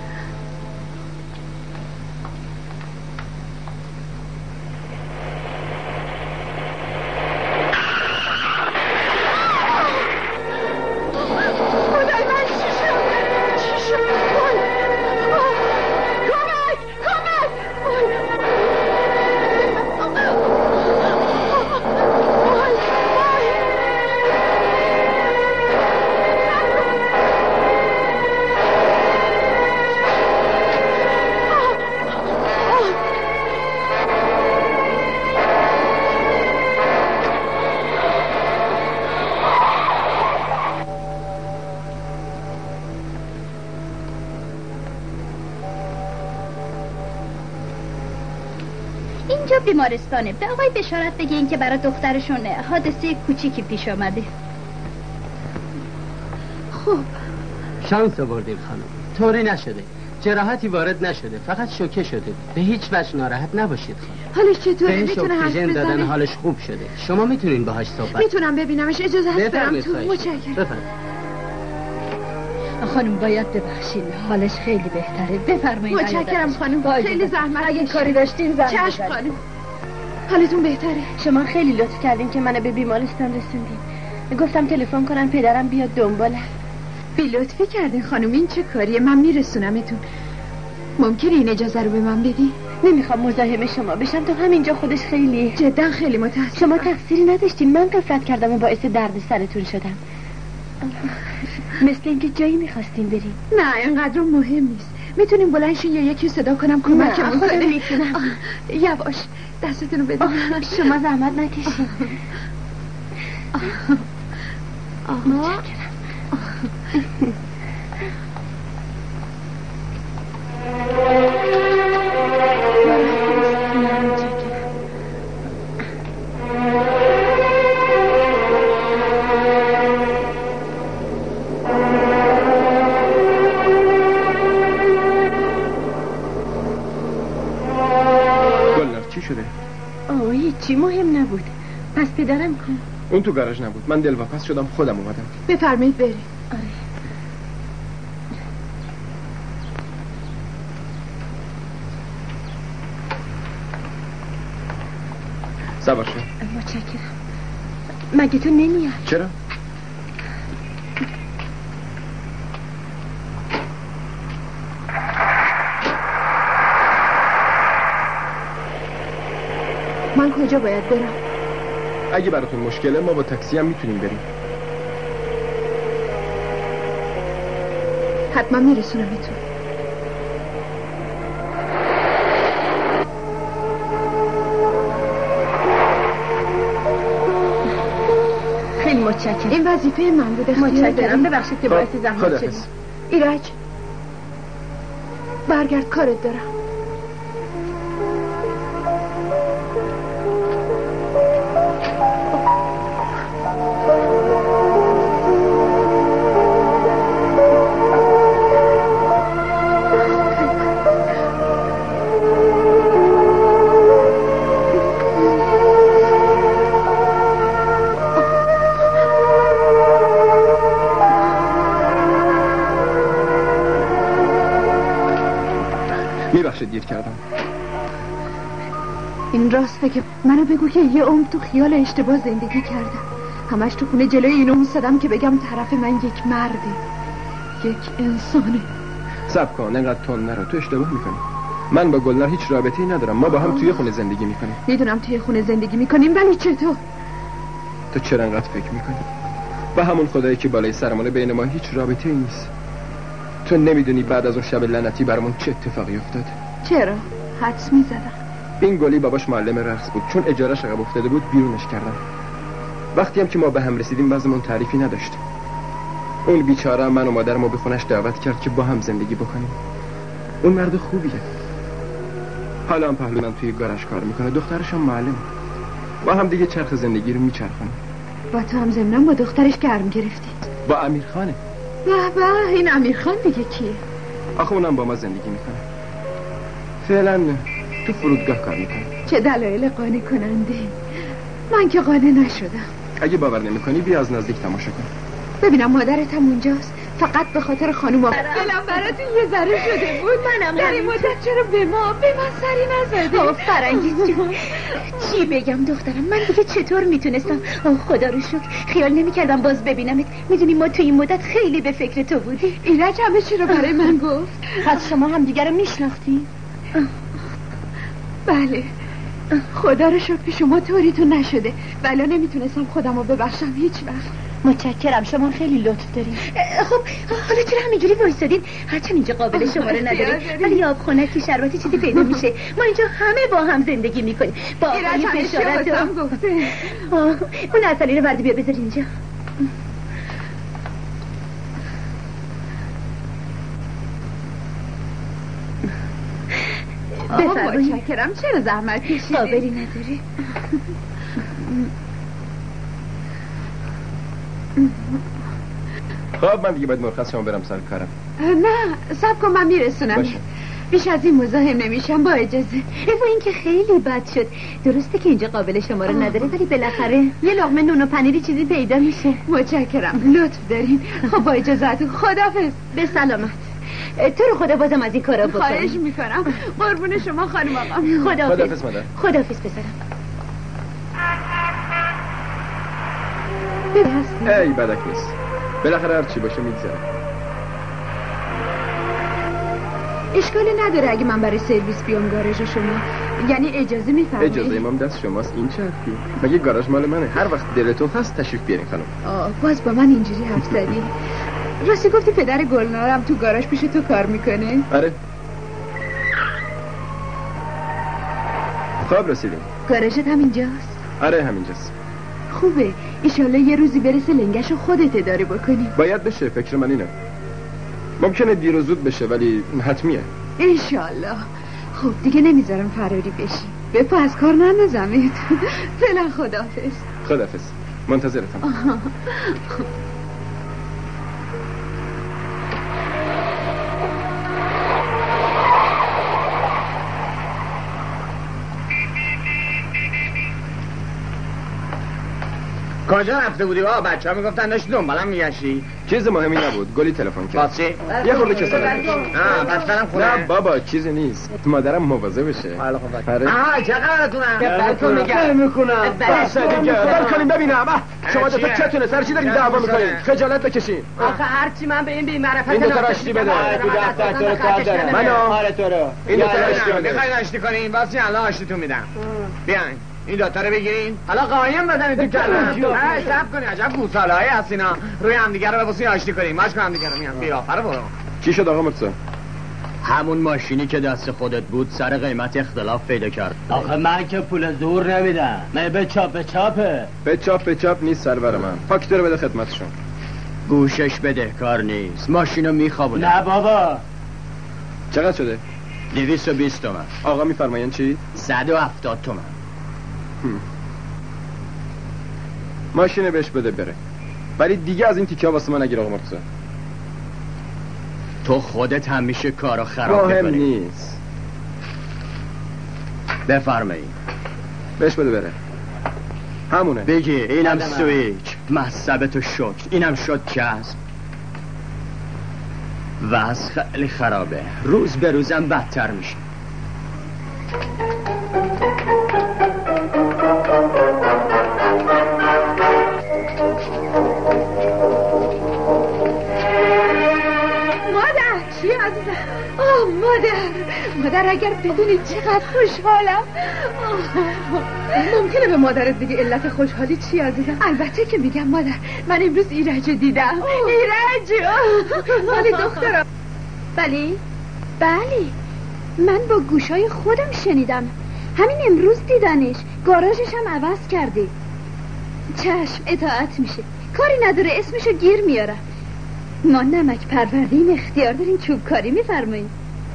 اینجا بیمارستانه. به آقای بشارت بگین که برای دخترشون حادثه کوچیکی پیش آمده. خب شانس آوردیم خانم، طوری نشده، جراحتی وارد نشده، فقط شوکه شده. به هیچ وجه ناراحت نباشید خانم. حالش چطوره؟ بهش میتونه حرف اکسیژن دادن، بزنه؟ حالش خوب شده. شما میتونین باهاش صحبت. میتونم ببینمش؟ اجازه هست برم تو؟ بفرمایید. متشکرم. بفرمایید. خانم باید ببخشین، حالش خیلی بهتره. بفرمایید. متشکرم خانم، خیلی زحمت اگه کاری داشتین زحمت. چشم خانم، حالتون بهتره؟ شما خیلی لطف کردین که منو به بیمارستان رسوندین. گفتم تلفن کنم پدرم بیاد دنبالم. بی لطفی کردین خانم، این چه کاریه؟ من میرسونمتون. ممکنه این اجازه رو به من بدی؟ نمیخوام مزاحم شما بشم، تو همینجا خودش خیلی. جدا خیلی متاسفم. شما تقصیری نداشتین، من غفلت کردم و باعث درد سرتون شدم. مثل اینکه جایی میخواستین بریم. نه اینقدر مهم نیست. میتونیم بلندشین یا یکی صدا کنم کمکمون کنه؟ خودم میتونم. یواش دستتون رو بده. شما زحمت نکشین. چی مهم نبود. پس پدرم کن. اون تو گاراژ نبود، من دلواپس شدم خودم اومدم. بفرمایید بریم. آره. سوار شو. متشکرم. مگه تو نمیای؟ چرا؟ من کجا باید برم؟ اگه براتون مشکله ما با تاکسی هم میتونیم بریم. حتما میرسونمتون. خیلی متشکرم. این وظیفه من بود. متشکرم. ببخشید که باعث زحمت شدم. ایرج برگرد، کارت دارم. دیر کردم. این راسته که منو بگو که یه عمر تو خیال اشتباه زندگی کردم. همش تو خونه جلوی اینو ایستادم که بگم طرف من یک مرده، یک انسانه. صبر کن، انقدر تون نرو، تو اشتباه میکنی. من با گلنار هیچ رابطه‌ای ندارم. ما با هم توی خونه زندگی میکنیم. میدونم توی خونه زندگی میکنیم، ولی چطور؟ تو چرا انقدر فکر میکنی؟ با همون خدایی که بالای سرمونه بین ما هیچ رابطه‌ای نیست. تو نمیدونی بعد از اون شب لعنتی برامون چه اتفاقی افتاد. چرا؟ حدس میزدم. این گلی باباش معلم رقص بود، چون اجارهش عقب افتاده بود بیرونش کردن. وقتی هم که ما به هم رسیدیم وضعمون تعریفی نداشت. اون بیچاره من و مادرمو به خونش دعوت کرد که با هم زندگی بکنیم. اون مرد خوبیه. حالا هم پهلو من توی گاراژ کار میکنه، دخترش هم معلم. با هم دیگه چرخ زندگی رو میچرخونیم. با تو هم ضمناً با دخترش گرم گرفتی. با امیرخانه. به این امیرخان دیگه کیه؟ آخه اونم با ما زندگی میکنه. فعلا تو فرودگاه کار میکنه. چه دلایل قانع کننده. من که قانع نشدم. اگه باور نمیکنی بیا از نزدیک تماشا کن. ببینم مادرت هم اونجاست. فقط به خاطر خانوم دلم براتون یه ذره شده بود. منم در این مدت چرا به من سری نزده؟ فرنگیز جون چی بگم دخترم، من دیگه چطور میتونستم؟ خدا رو شکر، خیال نمیکردم باز ببینمت. میدونی ما تو این مدت خیلی به فکر تو بودی. ایرج همه چی رو برای من گفت. پس شما هم دیگه رو میشناختی؟ بله، خدا رو شکر شما طوریتون نشده، ولی نمیتونستم خودم رو ببخشم هیچ وقت. متشکرم، شما خیلی لطف دارین. خب حالا چرا همینجوری وایسادین؟ هرچند اینجا قابل شماره نداره، ولی آبخونکی شربتی چیزی پیدا میشه. ما اینجا همه با هم زندگی میکنیم. با آقای فشارت گفته. اون اصلی رو برده بیا بذار اینجا. متشکرم، چرا زحمت کشیدی؟ قابلی نداره. خب من دیگه باید مرخص شما برم سر کارم. نه صبر کن، من میرسونم. بیش از این مزاحم نمیشم با اجازه. با این که خیلی بد شد. درسته که اینجا قابل شما رو نداره ولی بالاخره یه لقمه نون و پنیری چیزی پیدا میشه. متشکرم، لطف دارین. خب با اجازهتون خداحافظ. به سلامت. تو رو خدا بازم از این کارا بکنی. خواهش میکنم. قربون شما خانم آقا. خداحافظ مادر. خداحافظ پسرم. ای بدک نیست. بالاخره هر چی باشه میگذره. اشکالی نداره اگه من برای سرویس بیام گاراژ شما. یعنی اجازه میفرمایید؟ اجازه امام دست شماست. این چه حرفی؟ مگه گاراژ مال منه. هر وقت دلتون هست تشریف بیارین خانم. باز با من اینجوری حرف زدی. راستی گفتی پدر گلنارم تو گاراژ پیش تو کار میکنه؟ آره. خب رسیدیم. گاراژت همینجاست؟ آره همینجاست. خوبه. ایشالله یه روزی برسه لنگشو خودت اداره بکنی. باید بشه. فکر من اینه. ممکنه دیر و زود بشه ولی حتمیه. انشالله. خب دیگه نمیذارم فراری بشی. بپا از کار نندازمت. فعلا خداحافظ. خداحافظ. منتظرتم. کجا رفته بودی بابا؟ بچه‌ها میگفتن داشتی دنبالم میگشتی. چیز مهمی نبود. گلی تلفن کرد. واسه یه خورده کسالت. بس برم خونه. نه بابا چیزی نیست. مادرم مواظبشه. حالا خب. آره. چه قرارتونه؟ براتون میگم. بس دیگه. ول کنیم ببینم. شما دو تا چتونه سر چی دارین دعوا میکنین؟ خجالت بکشین. آخه هرچی من به این بی‌معرفت این دو تا رشتی بده. تو دفتر تو رو کار داره. منو. آره تو رو. این دو تا رشتی بده. میخواید رشتی کنین؟ واسه الان آشتیتون میدم. بیاین. این دوتا رو بگیرین. حالا قایم بدن تو کلم. صبر کنی. عجب گوساله‌ای هست اینا. روی هم دیگه رو ببوسین آشتی کنین. ماچ هم دیگه رو میام. بیا آخر برو. چی شد آقا مرتضی؟ همون ماشینی که دست خودت بود سر قیمت اختلاف پیدا کرد. آخه من که پول زور نمیدم. من به چاپه. به چاپ نیست سرور من. فاکتور بده خدمتشون. گوشش بده کار نیست. ماشینو میخوابونم. نه بابا. چقدر شده؟ 220 تومن. آقا میفرماین چی؟ 170 تومن. ماشینه بهش بده بره. ولی دیگه از این تیکه ها واسه من نگیر آقا مرتضی. تو خودت همیشه کارو خراب مهم میکنی. نیست. بفرمایید. بهش بده بره. همونه. بگی اینم سویچ. مصبتو شکر. اینم شد کسب. وضع خیلی خرابه. روز به روزم بدتر میشه. مادر اگر بدونی چقدر خوشحالم. ممکنه به مادرت بگی علت خوشحالی چی عزیزم؟ البته که میگم مادر. من امروز ایرج دیدم. ایرج ولی دخترم. بله من با گوشای خودم شنیدم. همین امروز دیدنش. گاراژش هم عوض کرده. چشم اطاعت میشه. کاری نداره اسمشو گیر میارم. ما نمک پروردین اختیار داریم چوب کاری میفرماییم.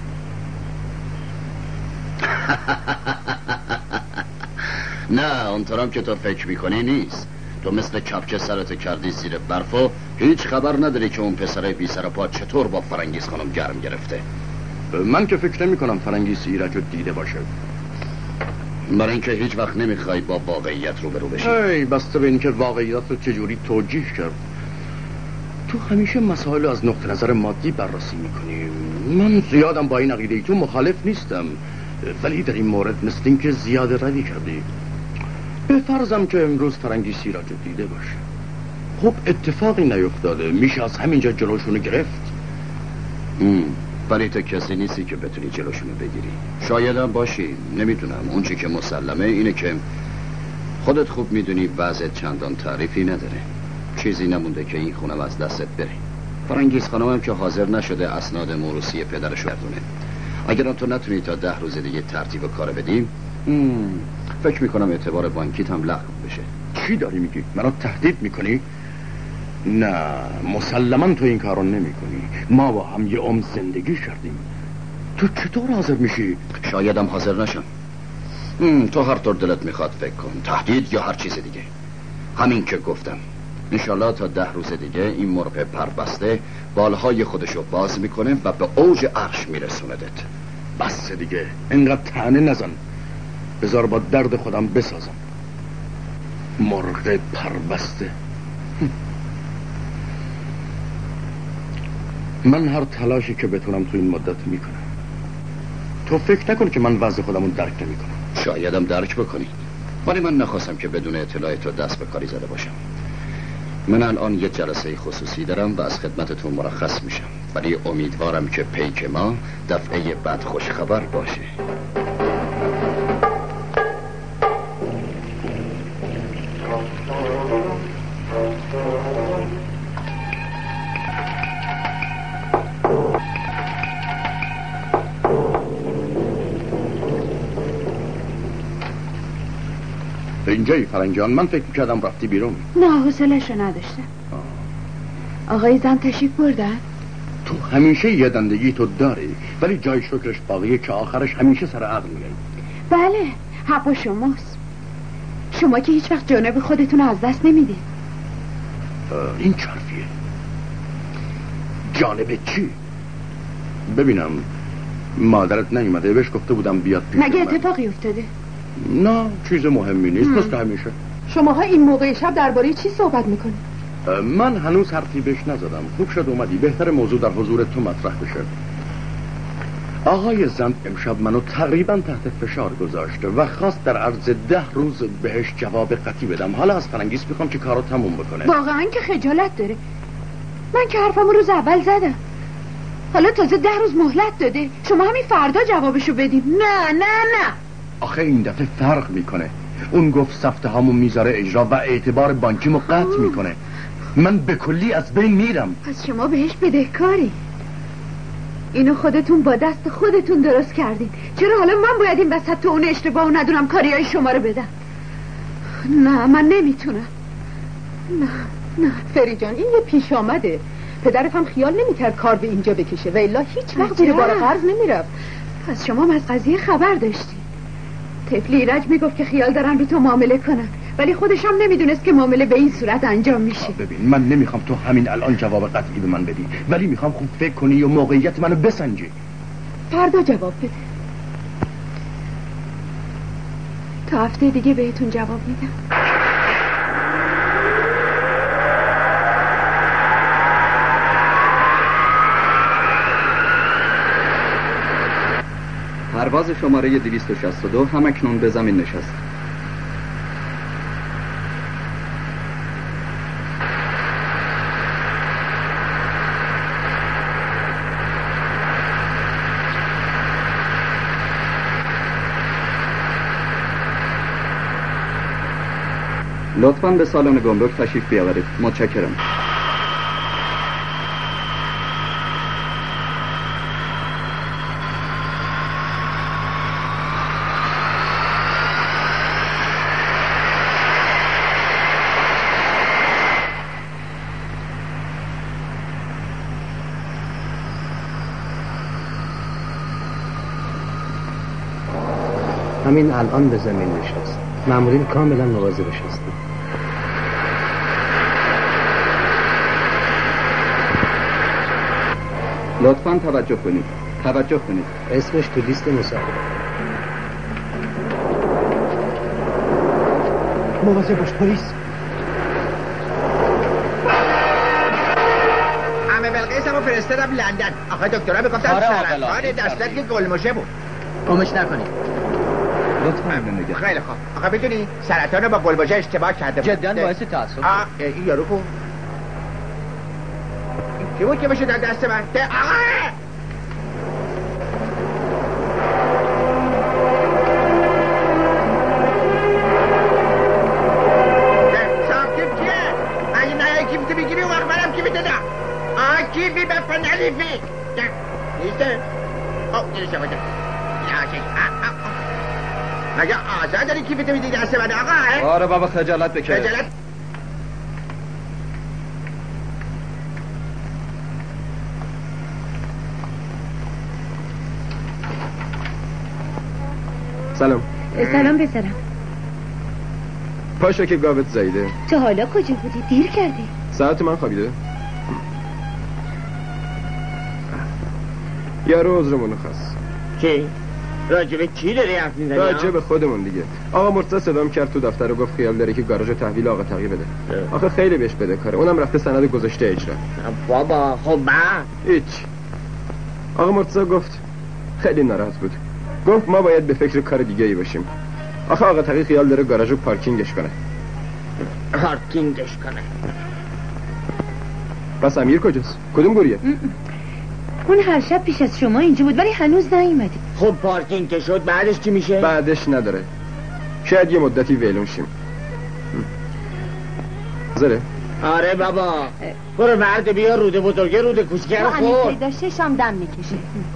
نه اونطورم که تو فکر میکنی نیست. تو مثل کپچه سرت کردی زیر برف و هیچ خبر نداری که اون پسر بی سر پا چطور با فرنگیز خانم گرم گرفته. من که فکر نمی کنم فرنگیز ایرج رو دیده باشه. برای اینکه هیچ وقت نمیخوای با واقعیت روبرو بشی. ای بسته به اینکه واقعیت رو چجوری توجیه کرد. تو همیشه مسائل از نقطه نظر مادی بررسی میکنی. من زیادم با این عقیده تو مخالف نیستم، ولی در این مورد مثل این که زیاده روی کردی. به فرضم که امروز فرنگی سیراج دیده باشه. خب اتفاقی نیفتاده، میشه از همینجا جلوشونو گرفت. ولی تو کسی نیستی که بتونی جلوشونو بگیری. شاید هم باشی، نمیدونم. اون چی که مسلمه اینه که خودت خوب میدونی وضعت چندان تعریفی نداره. چیزی نمونده که این خونم از دستت بره. فرنگیز خانم هم که حاضر نشده اسناد موروثی پدرش رو بردونه. اگر تو نتونی تا 10 روز دیگه ترتیب کار بدیم، فکر میکنم اعتبار بانکیت هم لغو بشه. چی داری میگی؟ منو تهدید میکنی؟ نه مسلما تو این کارو نمیکنی. ما با هم یه عمر زندگی کردیم. تو چطور حاضر میشی؟ شایدم حاضر نشم. تو هر طور دلت میخواد فکر کن. تهدید یا هر چیز دیگه. همین که گفتم. انشالله تا 10 روز دیگه این مرغ پربسته بالهای خودشو باز میکنه و به اوج عرش میرسوندت. بس دیگه، اینقدر طعنه نزن. بذار با درد خودم بسازم. مرغ پربسته. من هر تلاشی که بتونم تو این مدت میکنم. تو فکر نکن که من وضع خودمون درک نمیکنم. شایدم درک بکنی، ولی من نخواستم که بدون اطلاع تو دست به کاری زده باشم. من الان یه جلسه خصوصی دارم و از خدمتتون مرخص میشم، ولی امیدوارم که پیک ما دفعه بعد خوش خبر باشه. اینجایی فرنجان؟ من فکر کردم رفتی بیرون. نه حوصله‌شو نداشتم. آقای زن تشریف بردن؟ تو همیشه یه دندگی تو داری، ولی جای شکرش باقیه که آخرش همیشه سر عقل میگن. بله، حق شماست. شما که هیچ وقت جانب خودتون از دست نمیدید. این چرفیه. جانب چی؟ ببینم مادرت نیومده؟ بهش گفته بودم بیاد پیش مگه اتفاقی افتاده؟ نه چیز مهمی نیست، مثل همیشه. شماها این موقع شب درباره چی صحبت میکنید؟ من هنوز حرفی بهش نزدم. خوب شد اومدی، بهتر موضوع در حضور تو مطرح بشه. آقای زند امشب منو تقریبا تحت فشار گذاشته و خواست در عرض 10 روز بهش جواب قطعی بدم. حالا از فرنگیس میخوام که کارو تموم بکنه. واقعا که خجالت داره. من که حرفمو روز اول زدم، حالا تازه 10 روز مهلت داده. شما همین فردا جوابشو بدید. نه. آخه این دفعه فرق میکنه. اون گفت سفته هامون میذاره اجرا و اعتبار بانکیمو قطع میکنه. من به کلی از بین میرم. پس شما بهش بدهکاری. اینو خودتون با دست خودتون درست کردین. چرا حالا من باید این وسط تو اون اشتباهو ندونم کاریای شما رو بدم؟ نه من نمیتونم. نه فری جان، این یه پیش آمده. پدرت هم خیال نمیکرد کار به اینجا بکشه و الا هیچ وقت زیر بار قرض نمیرفت. پس شما از قضیه خبر داشتی. طفل ایرج میگفت که خیال دارن رو تو معامله کنن، ولی خودش هم نمیدونست که معامله به این صورت انجام میشه. ببین من نمیخوام تو همین الان جواب قطعی به من بدی، ولی میخوام خوب فکر کنی و موقعیت منو بسنجی. فردا جواب بده. تا هفته دیگه بهتون جواب میدم. پرواز شماره 262 همکنون به زمین نشست. لطفاً به سالن گمرک تشریف بیاورید. متشکرم. همین الان به زمین نشست. مامورین کاملا مواظبش هستن. لطفاً توجه کنید. اسمش تو لیست مصاحبه. مواظب باش پلیس. همه بلقیسمو فرستادم لندن. آخه دکترها میگفتن سرطان دستت که گلموشه بود. گمش نکنید. لطفاً ممنون. خیلی خوب. آخه بدونی سرطان با گلموشه اشتباه کرده بود. جدا باعث تأسف. این یارو کو کی بود که بشه در دست من؟ آقا صاحب کیه؟ اگه نه کیفتی بگیری اون وقت منم کیفتی دادم. کیفی به فنالیفی نیسته؟ دیرش بوده مگه آزاد داری کیفتو میدی دست من آقا؟ آره بابا خجالت بکش. خجالت. سلام. سلام بسرم. پاشو که گاوت زایده. تو حالا کجا بودی؟ دیر کردی. ساعت من خوابیده. یارو عذرمونو خواست. چی؟ راجب کی داری حرف میزنی؟ راجب خودمون دیگه. آقا مرتضی صدام کرد تو دفتر و گفت خیال داره که گاراژ تحویل آقا تقی بده. آخه خیلی بهش بده کاره. اونم رفته سند گذاشته اجرا. بابا خب هیچ. آقا مرتضی گفت خیلی ناراحت بود. گفت ما باید به فکر کار دیگه ای باشیم. آخه آقا تقی خیال داره گاراژو پارکینگش کنه. پارکینگش کنه. بس امیر کجاست؟ کدوم گوریه؟ اون هر شب پیش از شما اینجا بود ولی هنوز نیومده. خب پارکینگ که شد بعدش چی میشه؟ بعدش نداره. شاید یه مدتی ویلون شیم. زره؟ آره بابا. برو ورد بیا روده بزرگه روده کوچیکه رو خور. امیر داشته شام دم میکشه.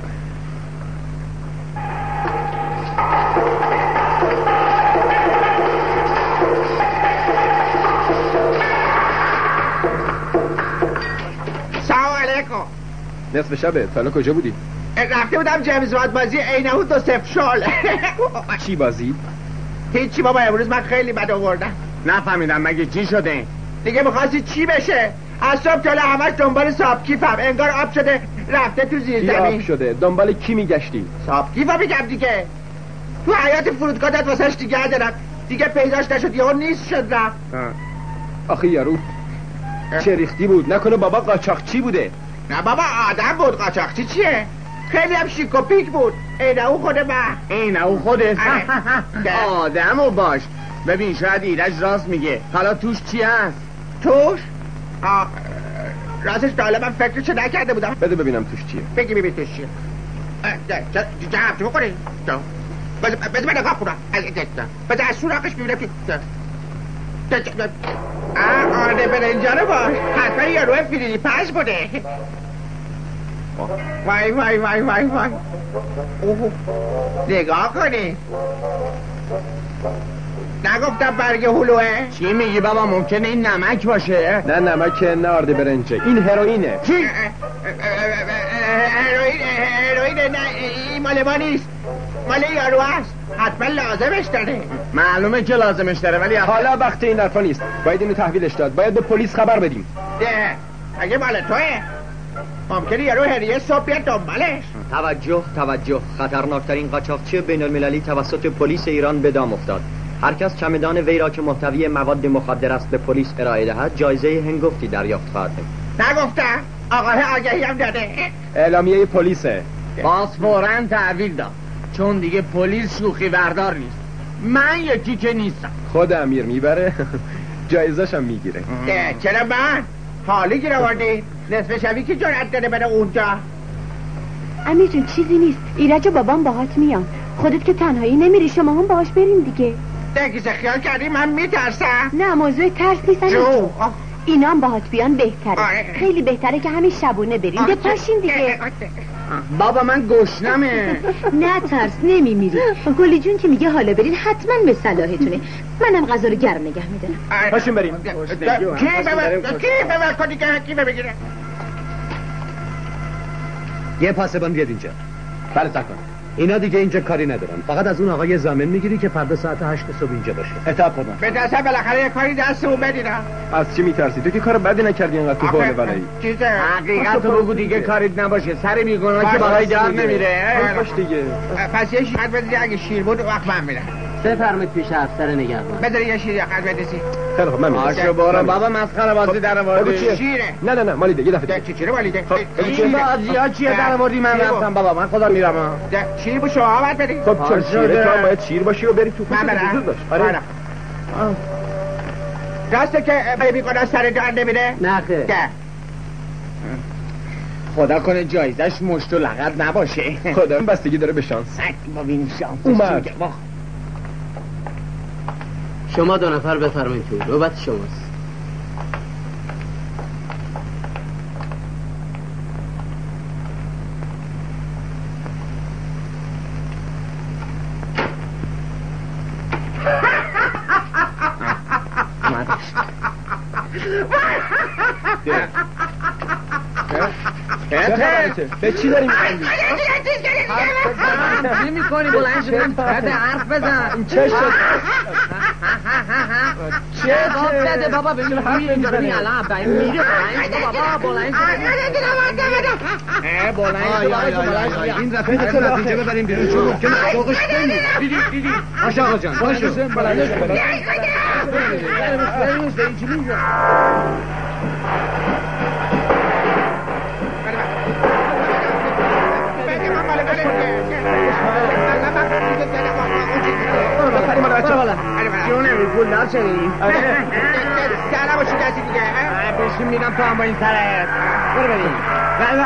سلام علیکم. نصف شبه. تا کجا بودی؟ رفته بودم جیمز واد بازی عینه‌هو 2-0 شال. چی بازی؟ هیچی بابا، امروز من خیلی بد آوردم. نفهمیدم مگه چی شده؟ دیگه می‌خواستی چی بشه؟ از صبح تا همش دنبال ساب کیفم، انگار آب شده رفته تو زیر زمین. آب شده؟ دنبال کی میگشتی؟ ساب کیفا میگم دیگه. تو حیات فرودگاه داد واسش دیگه دارم. دیگه پیداش نشد، یهو نیست شد رفت. آخه یارو چه ریختی بود؟ نکنه بابا قاچاقچی بوده؟ نه بابا آدم بود. قاچاقچی چیه؟ خیلی هم شیک و پیک بود. اینه‌و خود من. اینه‌و خودت؟ آدمو باش. ببین شاید ایرج راست میگه. حالا توش چی هست؟ توش؟ راستش تا حالا من فکرشو نکرده بودم. بده ببینم توش چیه. بگی ببین توش چیه. جمع تو بخوری. بذار من نگاه کنم. بذار از سوراخش ببینم که آره برنجا رو باش. حتما یه روی فیلینی پش بوده. وای وای وای وای وای. نگاه کنی. نگفتم برگ هلوه؟ چی میگی بابا؟ ممکنه این نمک باشه؟ نه نمک نه آرد برنجه. این هروئینه. چی؟ هروئین نه، این مال ما نیست، مال یارو هست. حتما لازمش داره. معلومه که لازمش داره ولی حالا وقت این حرفا نیست. باید اینو تحویلش داد. باید به پلیس خبر بدیم. ده اگه مال توه ممکنه یارو هریه صبح بیاد دنبالش. توجه خطرناکترین قاچاقچی بین المللی توسط پلیس ایران به دام افتاد. هر کس چمدان وی را که محتوی مواد مخدر است به پلیس ارائه دهد جایزه هنگفتی دریافت خواهد نمود. نگفتم آقای آگهی هم داده. اعلامیه پلیسه. باز فوراً تحویل داد چون دیگه پلیس شوخی بردار نیست. من یکی که نیستم. خود امیر میبره جایزش هم میگیره. چرا من؟ حالی گیر آوردی؟ نصف شبی که جرأت داره بره اونجا؟ امیر جون چیزی نیست. ایرج و بابام باهات میان. خودت که تنهایی نمیری، شما هم باهاش بریم دیگه. دقیقه خیال کردی من میترسم؟ نه موضوع ترس نیست امیر جون. اینا هم باهات بیان بهتره. خیلی بهتره که همین شبونه بریم. پاشین دیگه. بابا من گشنمه. نه ترس نمیمیری. گلی جون که میگه حالا برین حتما به صلاحتونه. منم غذا رو گرم نگه میدارم. پاشین بریم. کی بگیره؟ یه پاسبان بیاد اینجا. بله سرکار. اینا دیگه اینجا کاری ندارن. فقط از اون آقای زامن میگیری که فردا ساعت 8 صبح اینجا باشه. اطاعت کنم. به دست بالاخره یه کاری دستمون بدیدم. از چی میترسی؟ تو که کار بدی نکردی اینقدر تو بالا ولایی. چیزه؟ حقیقت رو بگو دیگه کاریت نباشه. سر بیگناه که بالای در نمیره. باش دیگه. پس یه شیر بدید اگه شیر بود وقت من میرم. بفرمایید پیش افسر نگهبان. بذار یه شیر یه خرج بدیسی. خیلی خب من میرم. آشو برو بابا مسخره بازی در آوردی. شیره. نه مالیده یه دفعه. چیه مالیده؟ این بازی‌ها چیه در آوردی؟ من رفتم بابا من خدا میرم. شیر بو شما باید بدی. خب چرا شیره؟ تو باید شیر باشی و بری تو. من برم. آره. راسته که بیگناه سر جان نمیره؟ نه خیر. خدا کنه جایزش مشت و لغت نباشه. خدا بستگی داره به شانس. ببین شانس اومد. شما دو نفر بفرمایید تو. نوبت شماست. به چی داری میخوندی؟ چی میکنی؟ بلند شدن حرف بزن. این چه شد؟ بده بابا ببین همین اینجا ببین الان ابراهیم میره بابا بلند این دفعه دستون از اینجا ببریم بیرون چون ممکنه فوقش بمیره. دیدی باشه آقا جان باشه جونه پول دار شدیم سلام باشی کسی دیگه بشیم میرم تو هم با این سرت برو بریم بلا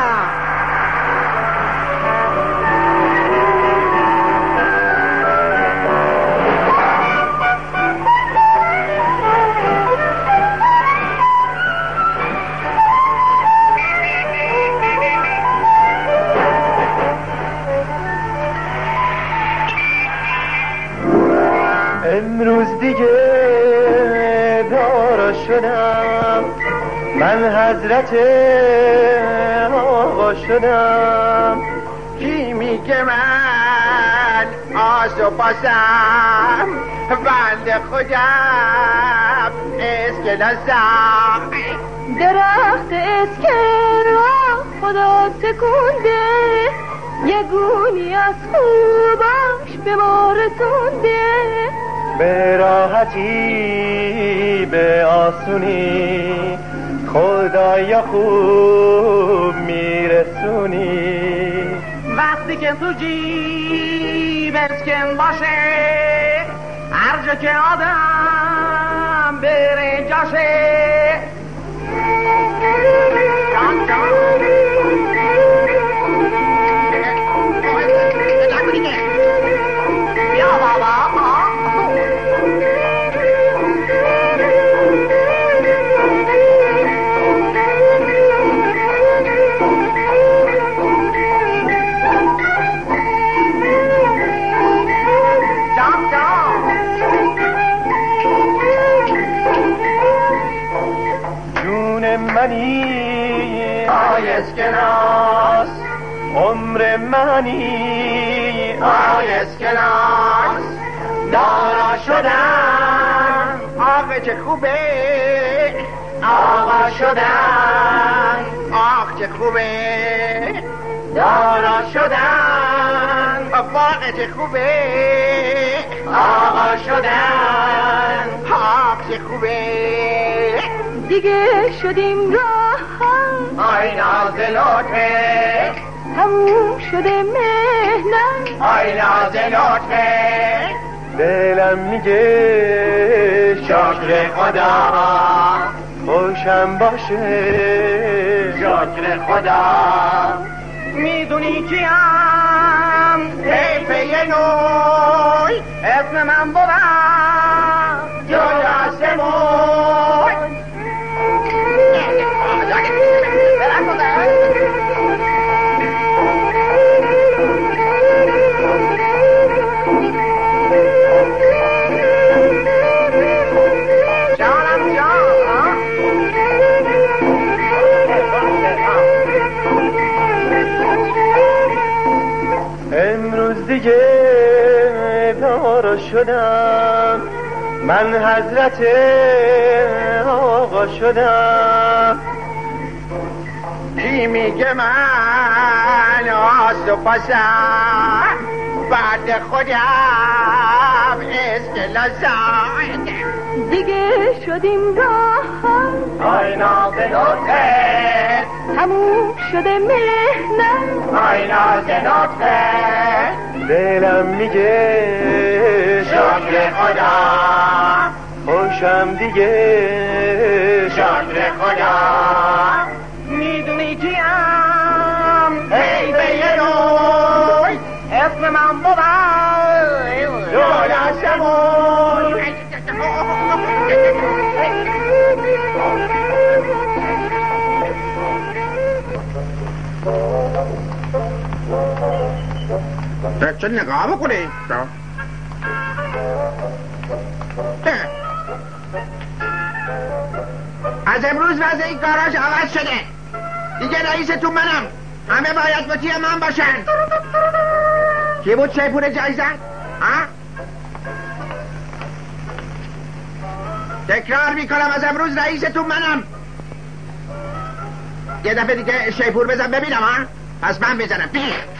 امروز دیگه دارا شدم، من حضرت آقا شدم. کی میگه من آس و پاسم بند خودم اسکلاسم درخت اسکل را خدا تکونده، یه گونی از خوبش به ما رسونده. به راحتی به آسونی خدایا خوب میرسونی. وقتی که تو جیب اسکن باشه، هر جا که آدم بره جاشه. جان جان بیا بابا منی آی اسکناس، عمر منی آی اسکناس. دارا شدن آقا چه خوبه، آقا شدن آقا چه خوبه. دارا شدن آقا چه خوبه، آقا شدن آقا چه خوبه. دیگه شدیم راه آی نازلوته، تموم شده مهنت آی نازلوته. دلم میگه شکر خدا، خوشم باشه شکر خدا. میدونی کیم حیفه نوی اسم من بودم جای آسمون. امروز دیگه دارا شدم، من حضرت آقا شدم. کی میگه من آس و پاسم بعد خودم اسکلاسم. دیگه شدیم راه آی نازلوته، تموم شده مهنت آی نازلوته. دلم میگه شکر خدا، خوشم دیگه شکر خدا. میدونی کیم حیفه نوی اسم من بودم جای آسمون. چه نگاه بکنی؟ از امروز وضع این گاراژ عوض شده، دیگه رئیس تو منم، همه باید مطیع من باشن. کی بود شیپور جایزن؟ تکرار میکنم از امروز رئیستون منم. یه دفعه دیگه شیپور بزن ببینم ها. پس من بزنم.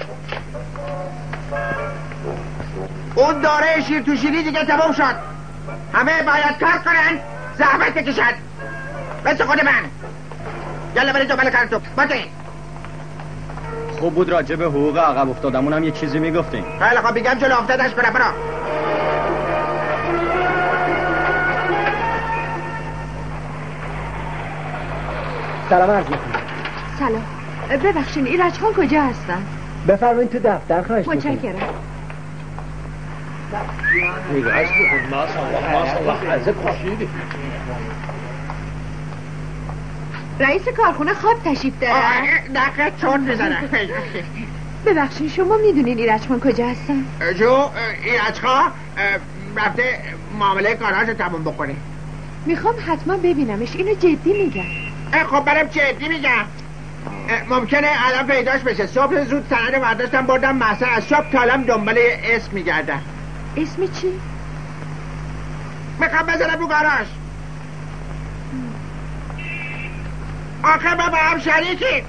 اون داره شیر تو شیری دیگه تمام شد. همه باید کار کنن، زحمت بکشن مثل خود من. یالا برید دنبال کارتون. باشه. خوب بود راجع به حقوق عقب افتادمون هم یه چیزی میگفتیم. خیلی خب میگم جلو افتادش کنم. برو. سلام عرض میکنم. سلام. ببخشین ایرج خان کجا هستن؟ بفرمایید تو دفتر. خواهش میکنم. متشکرم. نگاهش بکن. ماشاءالله از پاشیدی. رئیس کارخونه خواب تشریف داره. دقیقه چون میزنه. ببخشین شما میدونین ایرج خان کجا هستن؟ ایرج خان رفته معامله گاراژ رو تموم بکنه. میخوام حتما ببینمش. اینو جدی میگم. خب برم جدی میگم. ممکنه الان پیداش بشه. صبح زود سند برداشتم بردم محضر. از شب تا الان دنبال اسم میگردم. اسم چی؟ میخوام بذارم رو گاراژ. آخه ما با هم شریکیم.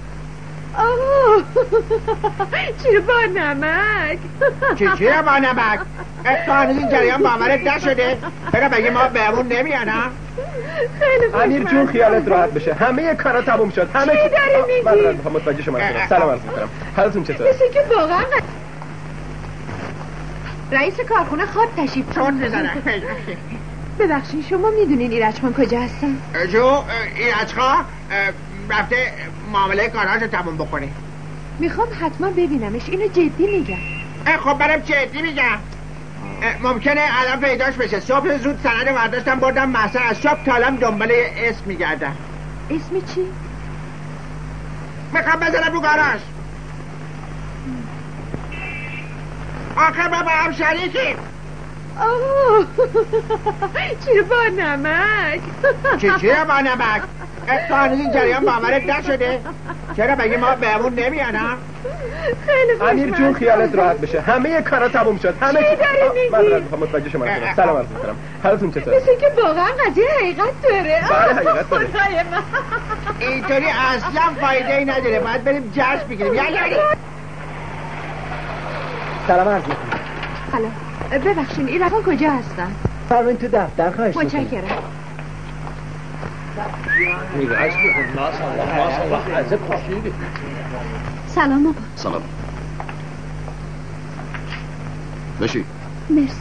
چرا با نمک؟ چرا با نمک؟ تو هنوز این جریان باورت نشده؟ برا بگی ما بهمون نمیان ها؟ امیر جون خیالت راحت بشه. همه کارا تموم شد. همه چی داری میگی؟ من متوجه شما شدم. سلام عرض میکنم. حالتون چطوره؟ مثل که واقعا رئیس کارخونه خواب تشریف چون میزنه. ببخشین شما میدونین ایرج خان کجا هستن؟ ایرج خان رفته معامله گاراژ رو تموم بکنه. میخوام حتما ببینمش. اینو جدی میگم. خب برم جدی میگم. ممکنه الان پیداش بشه. صبح زود سند برداشتم بردم محضر. از شب تا الان دنبال اسم میگردم. اسم چی؟ میخوام بذارم رو گاراژ. آخه ما با هم شریکیم. چرا با نمک؟ چرا با نمک؟ تو هنوز این جریان باورت نشده؟ چرا بگی ما بهمون نمیان ها؟ امیر جون خیالت راحت بشه. همه کارا تموم شد. همه چی داری میگی؟ من متوجه شما شدم. سلام عرض میکنم. حالتون چطوره؟ مثل که واقعا قضیه حقیقت داره. بله حقیقت داره. خدای من. اینطوری اصلا فایده ای نداره. باید بریم جشن بگیریم. سلام عرض میکنم. سلام. ببخشین ایرج خان کجا هستن؟ بفرمایید تو دفتر. خواهش میکنم. متشکرم. نگاهش بکن. ماشاءالله از پاشیدی. سلام آقا. سلام. بشی. مرسی.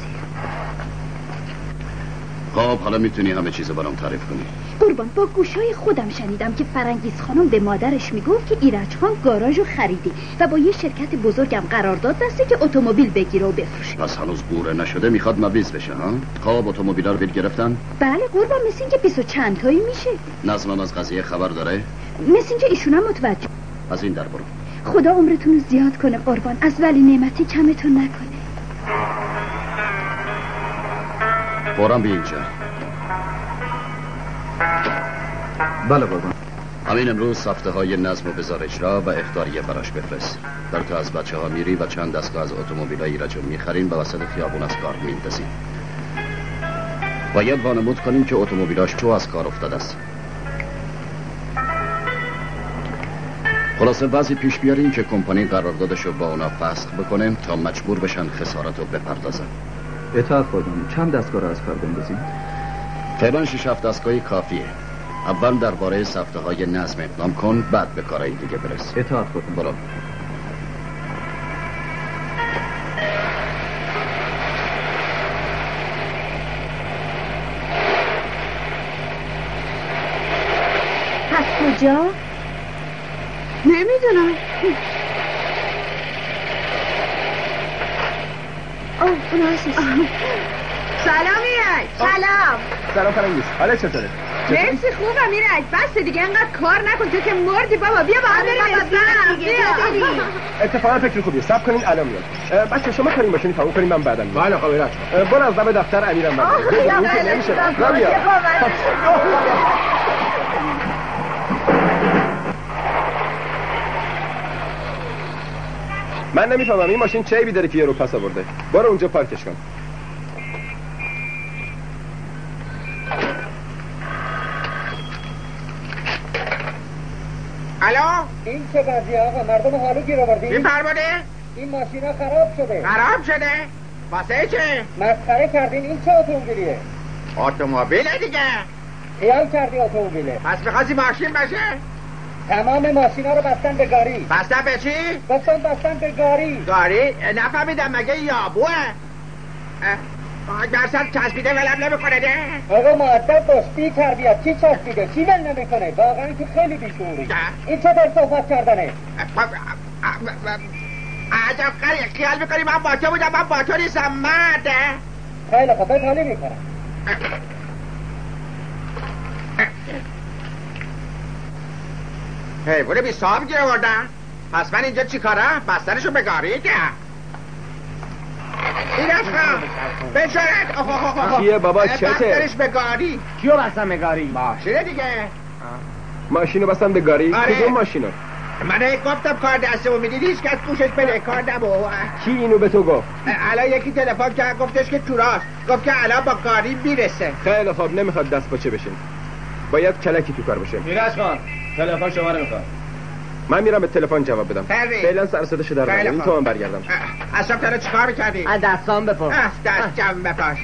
خب حالا میتونی همه چیزو برام تعریف کنی. قربان با گوشای خودم شنیدم که فرنگیز خانم به مادرش میگفت که ایرج خان گاراژو خریده و با یه شرکت بزرگم قرارداد بسته که اتومبیل بگیره و بفروشه. پس هنوز بوره نشده میخواد مبیز بشه ها؟ خب اتومبیلا رو بیل گرفتن؟ بله قربان مثل این که 20 و چند تایی میشه. نظمم از قضیه خبر داره؟ مثل این که ایشونم متوجه. از این در برو. خدا عمرتون رو زیاد کنه قربان. از ولی نعمتی کمتون نکنه. فوراً بی اینجا. بله بابا. همین امروز سفته های نظم و بزار اجرا و اخطاریه براش بفرست. در تو از بچه ها میری و چند دستگاه از اتومبیل های ایرج رو میخرین و وسط خیابون از کار میندازین. باید وانمود کنیم که اتومبیلاش چو از کار افتاده است. خلاصه وضعی پیش بیارین که کمپانی قراردادش رو با اونا فسخ بکنه تا مجبور بشن خسارت رو بپردازن. اطاعت خودم. چند دستگاه رو از کار بندازیم؟ فعلا 6-7 دستگاهی کافیه. اول درباره سفته های نظم اقدام کن، بعد به کارهای دیگه برس. اطاعت خودم. برو. پس کجا؟ نمیدونم. اون هستیست. سلام ایرج. سلام. سلام فرنگیز. حالا چطوره؟ مرسی خوبم ایرج. بس دیگه انقدر کار نکن تو که مردی بابا. بیا با هم بریم. بیا. اتفاقا فکر خوبیه. صبر کنین الان میاد. بچه شما کارین باشین تموم کنیم من بعداً میام. بله خب ایرج. برو از دم دفتر امیرم بعد. نمیشه. بیا. من نمیفهمم این ماشین چه عیبی داره که یه رو پس آورده. برو اونجا پارکش کن. این چه وضعیه آقا؟ مردم حالو گیر آوردی؟ چی فرموده؟ این ماشینا خراب شده. خراب شده؟ واسه چه؟ مسخره کردین. این چه اتومبیلیه؟ اتومبیله دیگه. خیال کردی اتومبیله. پس می‌خواستی ماشین باشه؟ تمام ماشینا رو بستن به گاری. بستن به چی؟ بستن به گاری. گاری؟ نفهمیدم مگه یابوه؟ درصد چسبیده ولم نمیکنه ده؟ آقا مؤدب باش، بی تربیت. کی چسبیده؟ کی ول نمیکنه؟ واقعا که خیلی بیشعوری. این چه در صحبت کردنه؟ عجب خیال میکنی من با تو بودم؟ من با تو نیستم مرده. خیلی خوب حالی میکنم. حیوانه بی صاحب گیر آوردن. پس من اینجا چی کارم؟ بستنشو بگاری که این از خواهم بشارت. چیه بابا چته؟ بستنش بگاری. کیو بستن بگاری؟ ماشینه دیگه. ماشینو بستن بگاری؟ کدوم ماشینو؟ من گفتم کار دستمو میدید هیچ کس گوشش بده کار نبو. کی اینو به تو گفت؟ الان یکی تلفن کرد گفتش که توراست. گفت که الان با گاری میرسه. خیلی خوب نمیخواد دست باچه بشین. باید کلکی تو کار باشه. میراث خان تلفن شما رو میخواد. من میرم به تلفن جواب بدم. فعلا سر صداشو در بیار. این تو من برگردم. اصلا تو چیکار می‌کردی؟ دستام بپاش. دستم بپاش.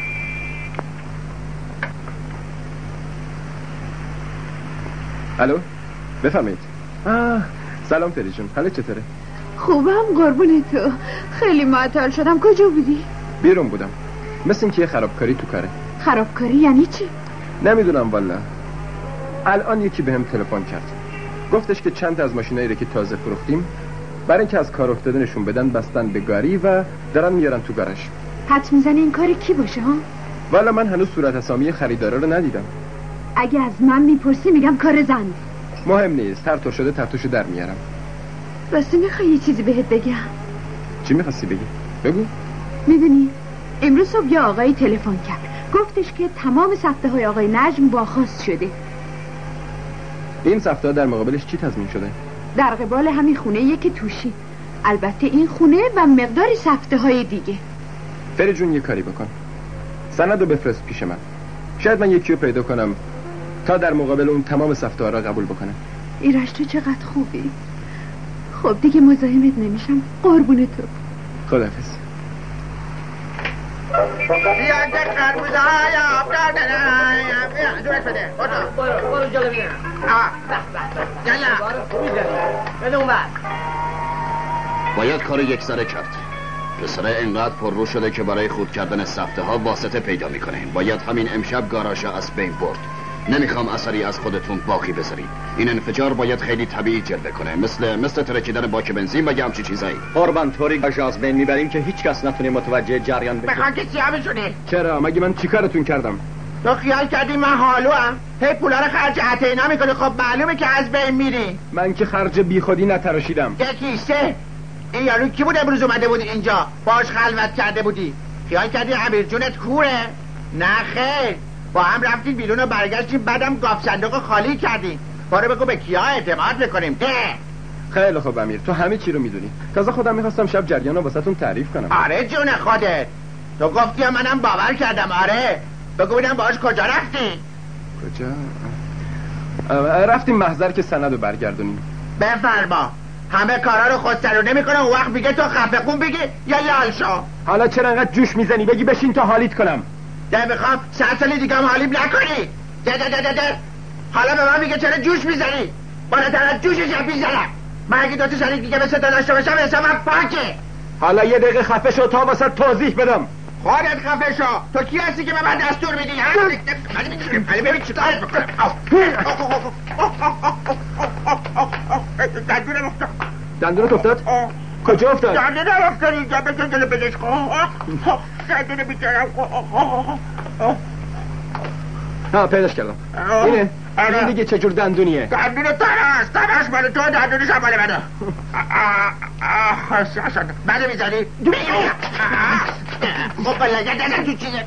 الو بفهمید. سلام فری جون، حالت چطوره؟ خوبم قربون تو. خیلی معطل شدم. کجا بودی؟ بیرون بودم. مثل اینکه یه خرابکاری تو کاره. خرابکاری یعنی چی؟ نمیدونم والا. الان یکی بهم تلفن کرد. گفتش که چند تا از ماشینایی رو که تازه فروختیم برای اینکه از کار افتاده نشون بدن بستن به گاری و دارن میارن تو گارش. حد میزنی این کاری کی باشه ها؟ والا من هنوز صورت اسامی خریدارا رو ندیدم. اگه از من میپرسی میگم کار زن. مهم نیست، هر طور شده تفتوشو در میارم. راستی میخوای یه چیزی بهت بگم؟ چی میخواستی بگی؟ بگو. میدونی امروز صبح یه آقایی تلفن کرد گفتش که تمام سفته های آقای نجم باخواست شده. این سفته در مقابلش چی تضمین شده؟ در قبال همین خونه که توشی. البته این خونه و مقداری سفته های دیگه. فری جون یه کاری بکن، سندو بفرست پیش من. شاید من یکیو پیدا کنم تا در مقابل اون تمام سفته ها را قبول بکنه. ایرج تو چقدر خوبی. خب دیگه مزاحمت نمیشم. قربون تو. خداحافظ. بیا که خربوزه های آب کردنه. جورت بده. برو جلو بینم. بده اون بر. باید کار یک سره کرد. پسره انقدر پر رو شده که برای خود کردن سفته ها واسطه پیدا میکنه. باید همین امشب گاراژ از بین برد. نمیخوام اثری از خودتون باقی بذارید. این انفجار باید خیلی طبیعی جلوه کنه، مثل ترکیدن باک بنزین و همچین چیزایی. قربان طوری گاراژ از بین میبریم که هیچ کس نتونه متوجه جریان بشه. بخوام که سیاه بشونه. چرا؟ مگه من چیکارتون کردم؟ تو خیال کردی من حالوام؟ هی پولا رو خرج عطینا میکنی. خب معلومه که از بین میری. من که خرج بیخودی نتراشیدم. یکیسته. این یارو کی بود امروز اومده بود اینجا باش خلوت کرده بودی؟ خیال کردی امیر جونت کوره؟ نه خیر، با هم رفتیم بیرون و برگشتیم بعدم گاف صندوق خالی کردیم. بارو بگو به کیا اعتماد بکنیم. خیلی خوب امیر، تو همه چی رو میدونی. تازه خودم میخواستم شب جریان رو واسهتون تعریف کنم. آره جون خودت. تو گفتی منم باور کردم. آره بگو ببینم باهاش کجا رفتی؟ کجا؟ رفتیم محضر که سند رو برگردونیم. بفرما. همه کارا رو خودسرونه میکنه. اون وقت میگه تو خفقون بگی یا یال شو. حالا چرا انقدر جوش میزنی؟ بگی بشین تا حالیت کنم. ده میخوام 100 سال دیگه هم حالیم نکنی. ده حالا به من میگه چرا جوش میزنی؟ بالاتر از جوشش هم میزنم. من اگه دوتا شریک دیگه مثل داشته باشم حسابم پاکه. حالا یه دقیقه خفه شو تا واسه توضیح بدم. خودت خفه شو. تو کی هستی که به من دستور میدی؟ ولی ببین چی کارت بکنم. دندونت افتاد؟ کجا افتاد؟ دندونم افتاد اینجا. بکن جلو بگش دندون بیچارم. پیداش کردم. اینه؟ این دیگه چجور دندونیه؟ دندون تراش مال تو، دندونش هم مال منه. منو میزنی؟ خب لگه تو چیزه.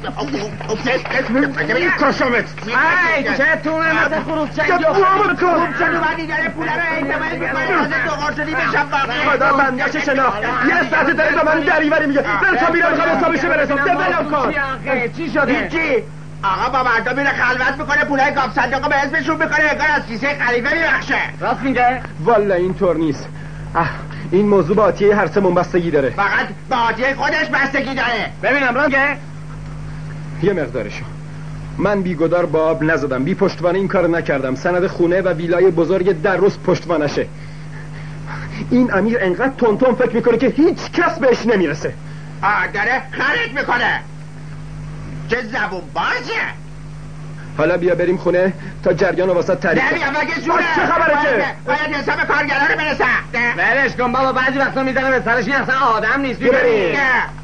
کشمت. چه تو نمازه خروب چنگی خوب شدو من دیگره پوله رو احتمالی میکنی تازه دوغار شدی بشم باقی. خدا بندش شناخت. یه ساعت داره به من دریوری میگه. بل تا میرم خواهم حسابشو برسم. بلم کن. چی شده؟ هیچی. آقا با مردم میره خلوت میکنه، پولای گاف صندوق به اسمشون میکنه، انگار از کیسه خلیفه میبخشه. راست میگه؟ والا اینطور نیست. این موضوع با آتیه هر سمون بستگی داره. فقط با آتیه خودش بستگی داره. ببینم راست میگه؟ یه مقدارشو. من بیگدار با آب نزدم، بی پشتوانه این کار نکردم. سند خونه و ویلای بزرگ در روز پشتوانشه. این امیر انقدر تون فکر میکنه که هیچ کس بهش نمیرسه. داره خرید میکنه. چه زبون بازه. حالا بیا بریم خونه تا جریان و واسط تعریف کنم. نمیم اگه جونه. چه خبره که؟ باید حساب کارگرها رو برسه. ولش کن بابا، بعضی وقتا میزنه به سرش، این اصلا آدم نیست. بریم.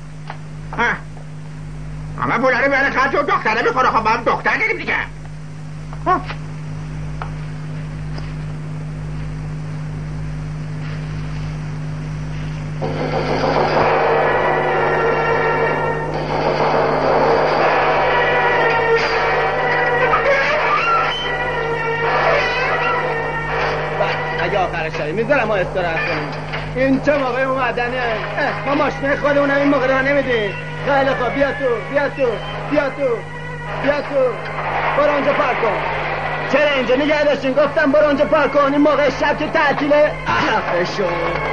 اما پولا رو بیاره خط و دختره میخوره. خب ما هم دختر داریم دیگه. اگه آخرش شدیم میذارم ما استراحت کنیم. این چه موقع اومدنه؟ ما ماشین خودمونم این موقع رو نمیدیم. خیلی خوب، بیا تو برو اونجا پارک کن. چرا اینجا نگه داشتین؟ گفتم برو اونجا پارک کن. این موقع شب که تعطیله. خفه شو.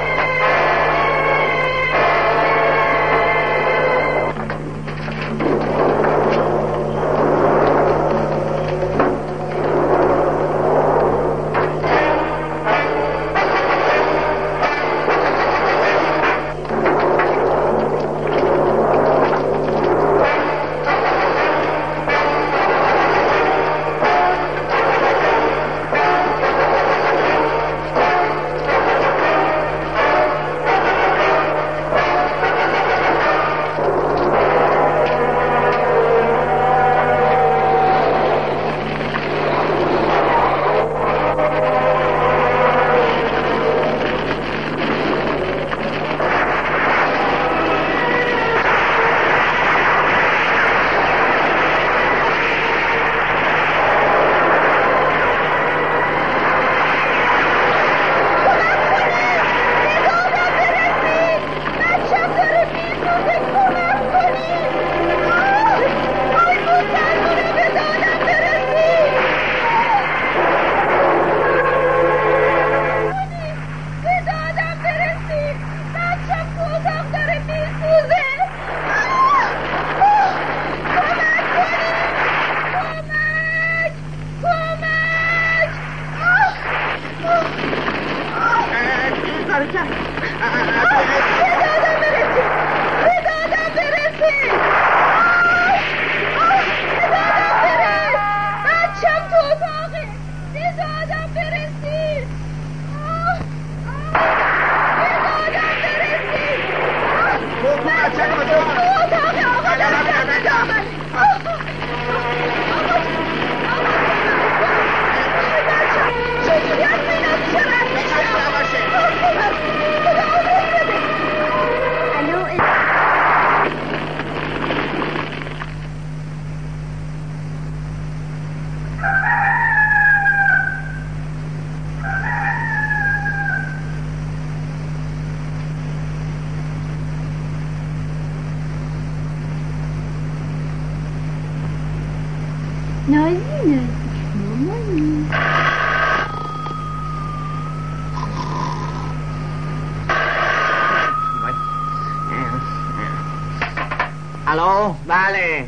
الو بله.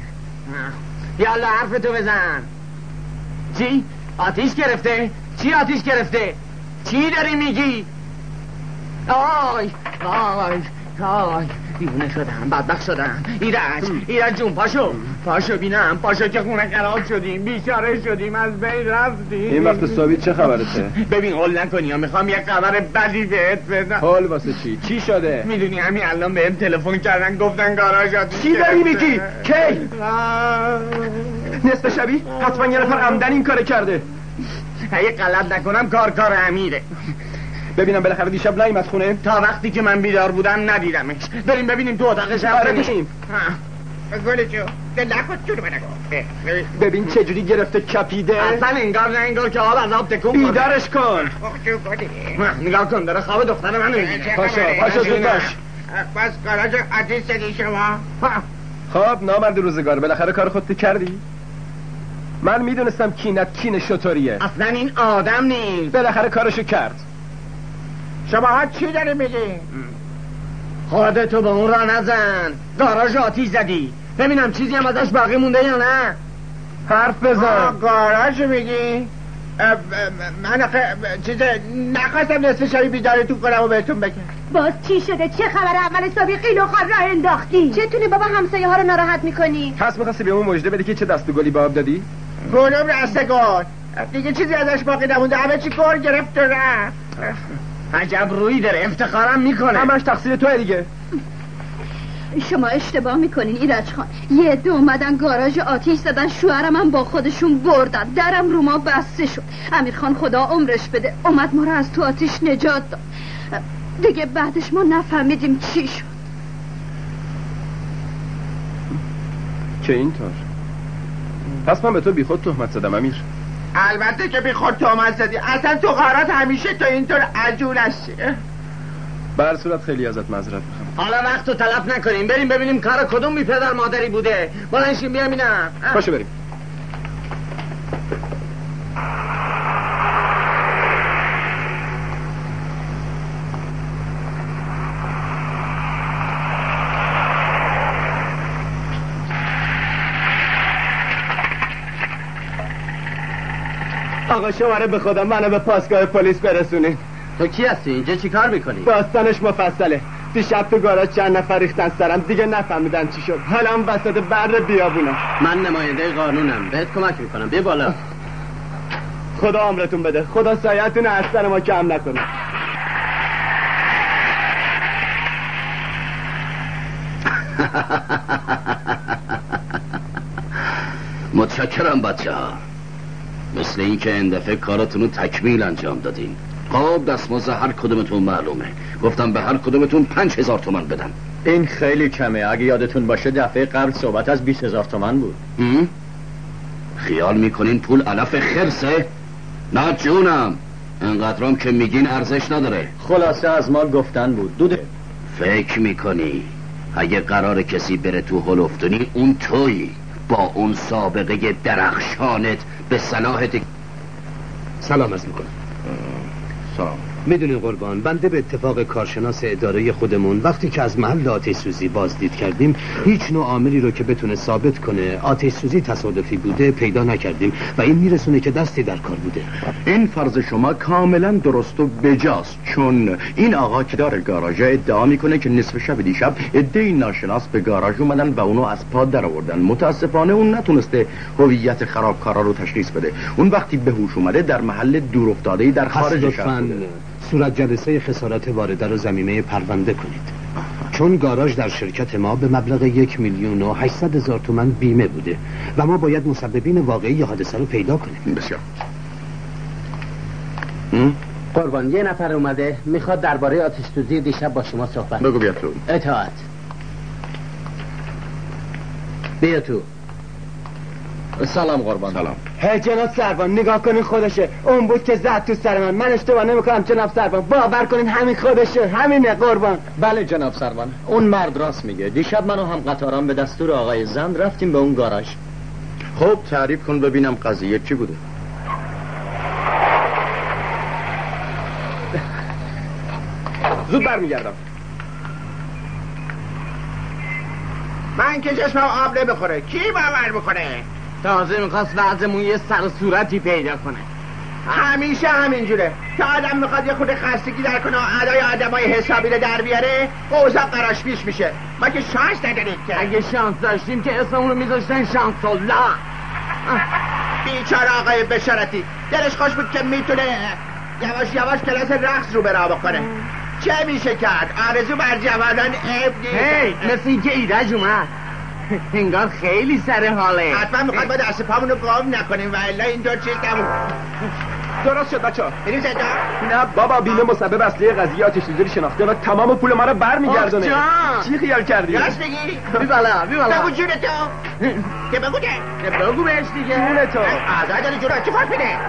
یالا حرفتو بزن. چی؟ آتیش گرفته؟ چی آتیش گرفته؟ چی داری میگی؟ آی دیونه شدم، بدبخت شدم. ایرج جون پاشو بینم، پاشو که خونه خراب شدیم، بیچاره شدیم، از بین رفتیم. این وقت صابی چه خبرته؟ ببین هول نکنی یا میخوام یک خبر بدی بهت بدم. هول واسه چی شده؟ میدونی همین الان بهم تلفن کردن گفتن گاراژ آتیش چی داری میگی؟ کی؟ نصف شبی؟ حتما یه نفر عمدن این کار کرده. اگه غلط نکنم کار امیره. ببینم بالاخره دیشب نیومد خونه؟ تا وقتی که من بیدار بودم ندیدمش. بریم ببینیم تو اتاق شب. بریم. گلچو دل خود جور منگو. ببین چه جوری گرفته کپیده. اصلا انگار که آب از آب تکون خورده. بیدارش کن. نگاه کن داره خواب دختر منو میبینه. پاشو زود باش. بس گاراژ آتیش زدی شما. خب نامرد روزگار بالاخره کار خودت کردی؟ من میدونستم کینت کین شطوریه. اصلا این آدم نیست. بالاخره کارشو کرد. شما ها چی داری میگی؟ خودتو به اون را نزن. گاراژ آتیش زدی. ببینم چیزی هم ازش باقی مونده یا نه. حرف بزن. گاراژ میگی؟ من چیز نخواستم نصف شبی بیدارتون کنم و بهتون بگم. باز چی شده؟ چه خبر؟ اول صبحی قیل و خار راه انداختی. چتونه بابا همسایه ها رو ناراحت میکنی؟ پس میخواستی به اون مژده بدی که چه دست و گلی به آب دادی؟ گلم رستگار دیگه چیزی ازش باقی نمونده. همه چی کار گرفت و رفت. عجب روی داره. افتخارم میکنه. همش تقصیر توه دیگه. شما اشتباه میکنین ایرج خان. یه عده اومدن گاراژ آتیش زدن، شوهرم هم با خودشون بردن، درم رو ما بسته شد. امیر خان خدا عمرش بده اومد ما رو از تو آتیش نجات داد. دیگه بعدش ما نفهمیدیم چی شد. که اینطور؟ پس من به تو بیخود تهمت زدم امیر. البته که بیخود تهمت زدی. اصلا تو قرارات همیشه تو اینطور عجول هستی. به هر صورت خیلی ازت معذرت میخوام. حالا وقت رو تلف نکنیم، بریم ببینیم کار کدوم بی پدر مادری بوده. بلنشیم بیام اینم. باشه بریم. آقا شماره به خدا منو به پاسگاه پلیس برسونین. تو کی هستی؟ اینجا چی کار میکنی؟ داستانش مفصله. دیشب تو گاراژ چند نفر ریختن سرم، دیگه نفهمیدن چی شد. حالا هم وسط بر بیابونم. من نماینده قانونم، بهت کمک میکنم. بیا بالا. خدا عمرتون بده. خدا سایه‌تون از سر ما کم نکنه. متشکرم بچه ها. مثل این که این دفعه کاراتونو تکمیل انجام دادین. خب دستمزد هر کدومتون معلومه. گفتم به هر کدومتون 5000 تومان بدم. این خیلی کمه. اگه یادتون باشه دفعه قبل صحبت از 20000 تومان بود. خیال میکنین پول علف خرسه؟ نه جونم، انقدرام که میگین ارزش نداره. خلاصه از ما گفتن بود. دوده فکر میکنی اگه قرار کسی بره تو هل افتونی اون تویی، با اون سابقه درخشانت به صلاحت. سلام عرض میکنم. سلام. میدونین قربان، بنده به اتفاق کارشناس اداره خودمون وقتی که از محل آتش سوزی بازدید کردیم هیچ نوع عاملی رو که بتونه ثابت کنه آتش سوزی تصادفی بوده پیدا نکردیم و این میرسونه که دستی در کار بوده. این فرض شما کاملا درست و بجاست، چون این آقا که داره گاراژ ادعا میکنه که نصف شب دیشب عده‌ای ناشناس به گاراژ اومدن و اونو از پا در آوردن. متاسفانه اون نتونسته هویت خرابکارا رو تشخیص بده. اون وقتی به هوش اومده در محل دور افتاده‌ای در خارج شهر بوده. صورت جلسه خسارت وارده رو ضمیمه پرونده کنید، چون گاراژ در شرکت ما به مبلغ 1,800,000 تومان بیمه بوده و ما باید مسببین واقعی حادثه رو پیدا کنیم. بسیار. قربان، یه نفر اومده میخواد درباره آتش سوزی دیشب با شما صحبت. بگو بیا تو. اطاعت. بیا تو. سلام قربان. سلام. هی جناب سروان نگاه کنین خودشه. اون بود که زد تو سر من اشتباه نمیکنم جناب سروان. باور کنین همین خودشه. همینه قربان. بله جناب سروان، اون مرد راست میگه. دیشب من و هم قطاران به دستور آقای زند رفتیم به اون گاراژ. خب تعریف کن ببینم قضیه چی بوده. زود برمیگردم. من که چشمم آب نمیخوره، کی باور میکنه؟ تازه میخواست وضعمون یه سر و صورتی پیدا کنه. همیشه همینجوره که آدم میخواد یه خود خستگی در کنه و ادای آدمای حسابی رو در بیاره اوضاع قراش پیش میشه. ما که شانس نداریم که. اگه شانس داشتیم که اسممون رو میذاشتن شانس الله. بیچاره آقای بشارتی دلش خوش بود که میتونه یواش یواش کلاس رقص رو برا بکنه. چه میشه کرد؟ آرزو بر جوانان عیب نیست. هی مثل این که ایرج اومد انگار خیلی سر حاله. حتما میخواد با دست پامونو گم نکنیم و الا اینطور چیز نمون. درست شد بچه‌ها. بریم زنده؟ نه بابا، بیمه مسبب اصلی قضیه آتش سوزی شناخته و تمام پول ما رو برمیگردونه. چی خیال کردی؟ راست میگی؟ بی بالا بگو جون تو. که بگو ده. بگو بهش دیگه. جون تو. آزاد داری جون چی فرق میده؟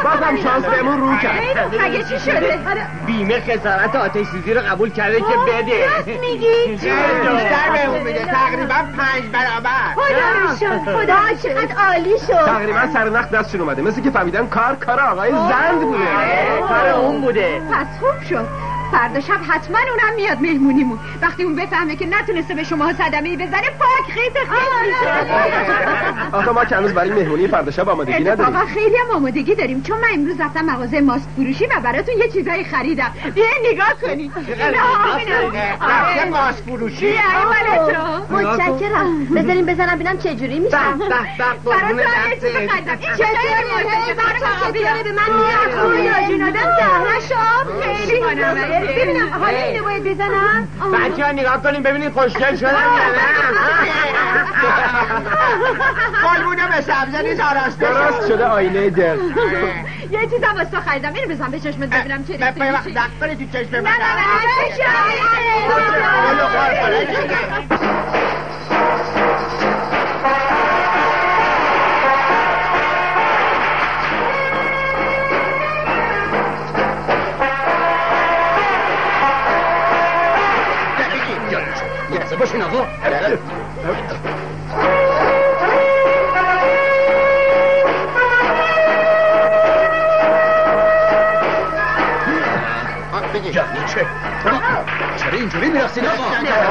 بازم شانس بهمون رو کرد. مگه چی شده؟ بیمه خسارت آتش سوزی رو قبول کرده که بده. راست میگی؟ بیشتر بهمون میده، تقریبا 5 برابر. خدا رو شد، خدا چقدر عالی شد. تقریبا سر نخ دستشون اومده، مثل که فهمیدن کار آقای زند بوده. کار اون بوده. پس خوب شد. فردا شب حتما اونم میاد مهمونیمون. وقتی اون بفهمه که نتونسته به شما صدمه‌ای بزنه پاک خیت میشه. آخه ما که هنوز برای مهمونی فردا شب آمادگی نداریم. اتفاقا خیلی هم آمادگی داریم، چون من امروز رفتم مغازه ماست فروشی و براتون یه چیزایی خریدم. بیاین نگاه کنید. رفته ماست فروشی؟ متشکرم. بذاریم بزنم ببینم چه جوری میشه. براتون یه چیز خریدم. این چطوره به من میاد. جون آدم دهنشو خیلی بانمه. ببینم حالا اینو باید بزنم. بچه‌ها نگاه کنیم ببینید خوشگل شدن یا نه. قلبونه به سبزه نیست آراسته درست شده آینه دل. یه چیزم واسه خریدم. اینو بزن به چشمت ببینم چه ریخته میشه. وقت کنی تو چشم من. نه باشین آقا. یعنی چه؟ چرا اینجوری میرسین آقا؟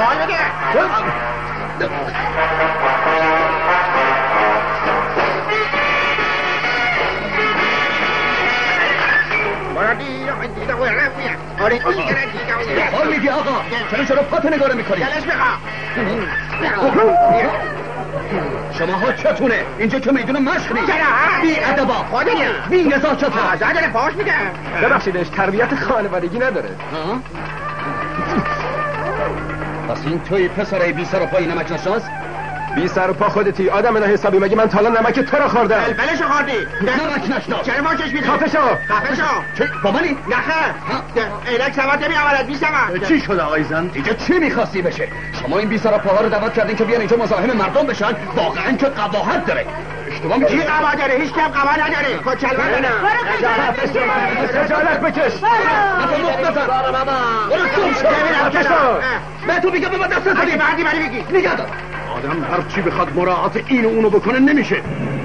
حال میگی آقا؟ چرا پاتو نگاره میکنی؟ دلش میخواه. شما ها چتونه؟ اینجا که میدونه مشق نیست. بی ادبا خودمون بی نزاکت ها. آزاد داره فاش میده. ببخشیدش تربیت خانوادگی نداره. پس این توی پسرای بی سر و پای نمک نشناس؟ بی سر و پا خودتی آدم نه حسابی. مگه من تا الان نمک تو رو خوردم؟ بلبلشو خوردی. نمک نشناس. چرا ما چشمی خفه شو. چه با منی؟ نخه ایلک سواد نمی آورد بی سواد. چی شده آقای زند؟ دیگه چی میخواستی بشه؟ شما این بی سر و پاها رو دعوت کردین که بیان اینجا مزاحم مردم بشن. واقعا که قباحت داره. اشتباه میکنی. کی قبا داره؟ هیچ کم قبا نداره. کچلوان نه. خجالت بکش. برو گم شو. به تو میگم به دست زدی. بعدی بگی. نگه دار. آدم هر چی بخواد مراعات این و اونو بکنه نمیشه.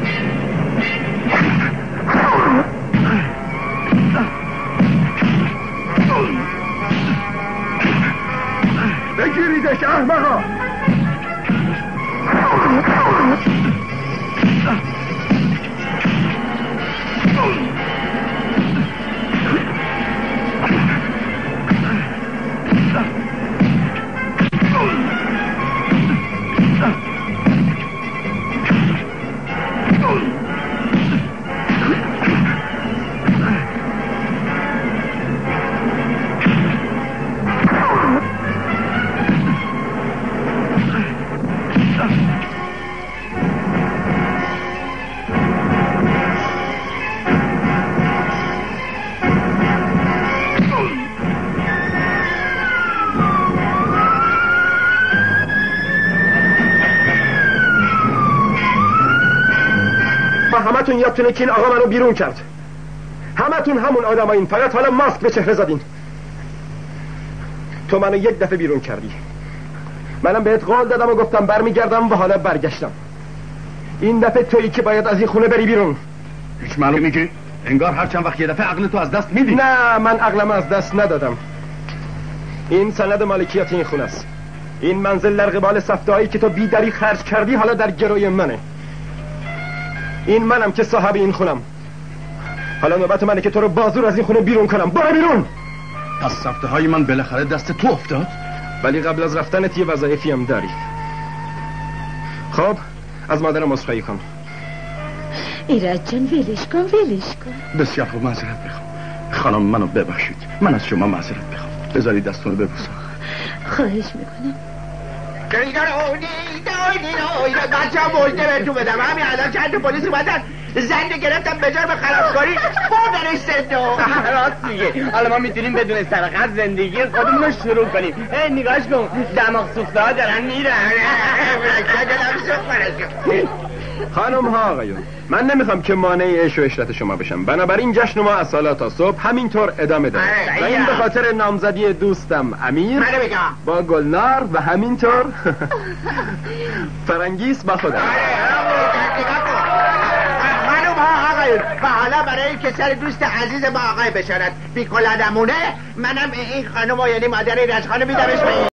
بگیریدش احمقا. همتون یادتونه که این آقا منو بیرون کرد. همتون همون آدمایین، فقط حالا ماسک به چهره زدین. تو منو یک دفعه بیرون کردی، منم بهت قول دادم و گفتم برمیگردم و حالا برگشتم. این دفعه تویی که باید از این خونه بری بیرون. هیچ معلوم میگی؟ انگار هر چند وقت یه دفعه عقل تو از دست میدی. نه، من عقلم از دست ندادم. این سند مالکیت این خونه است. این منزل در قبال سفته‌هایی که تو بی‌دریغ خرج کردی حالا در گروی منه. این منم که صاحب این خونم. حالا نوبت منه که تو رو بازور از این خونه بیرون کنم. برو بیرون. از سفته های من بالاخره دست تو افتاد؟ ولی قبل از رفتنت یه وظایفی هم داری. خب از مادرم عذرخواهی کن. ایرج جان ولش کن. بسیار خوب، معذرت بخوام. خانم منو ببخشید، من از شما معذرت بخوام. بذارید دستونو ببوسم. خواهش میکنم. بچه ها مجده بهتون بدم. همین الان چند تا پلیس اومدن زنگ گرفتم به جای به خلافکاری بردنش زندو. راست میگه. حالا ما میتونیم بدون سرقت زندگی خودمون رو شروع کنیم. نگاش کن، دماغ سوخته ها دارن میرن. خانم ها آقایون، من نمیخوام که مانع عیش و عشرت شما بشم، بنابراین جشن ما از حالا تا صبح همینطور ادامه داره و این به خاطر نامزدی دوستم امیر با گلنار و همینطور فرنگیس با خودم. و حالا برای که سر دوست عزیز با آقای بشارت بیکلادمونه، منم این خانم و یعنی مادر رجخانو میدمش به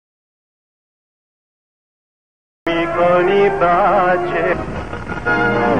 میکنی بچه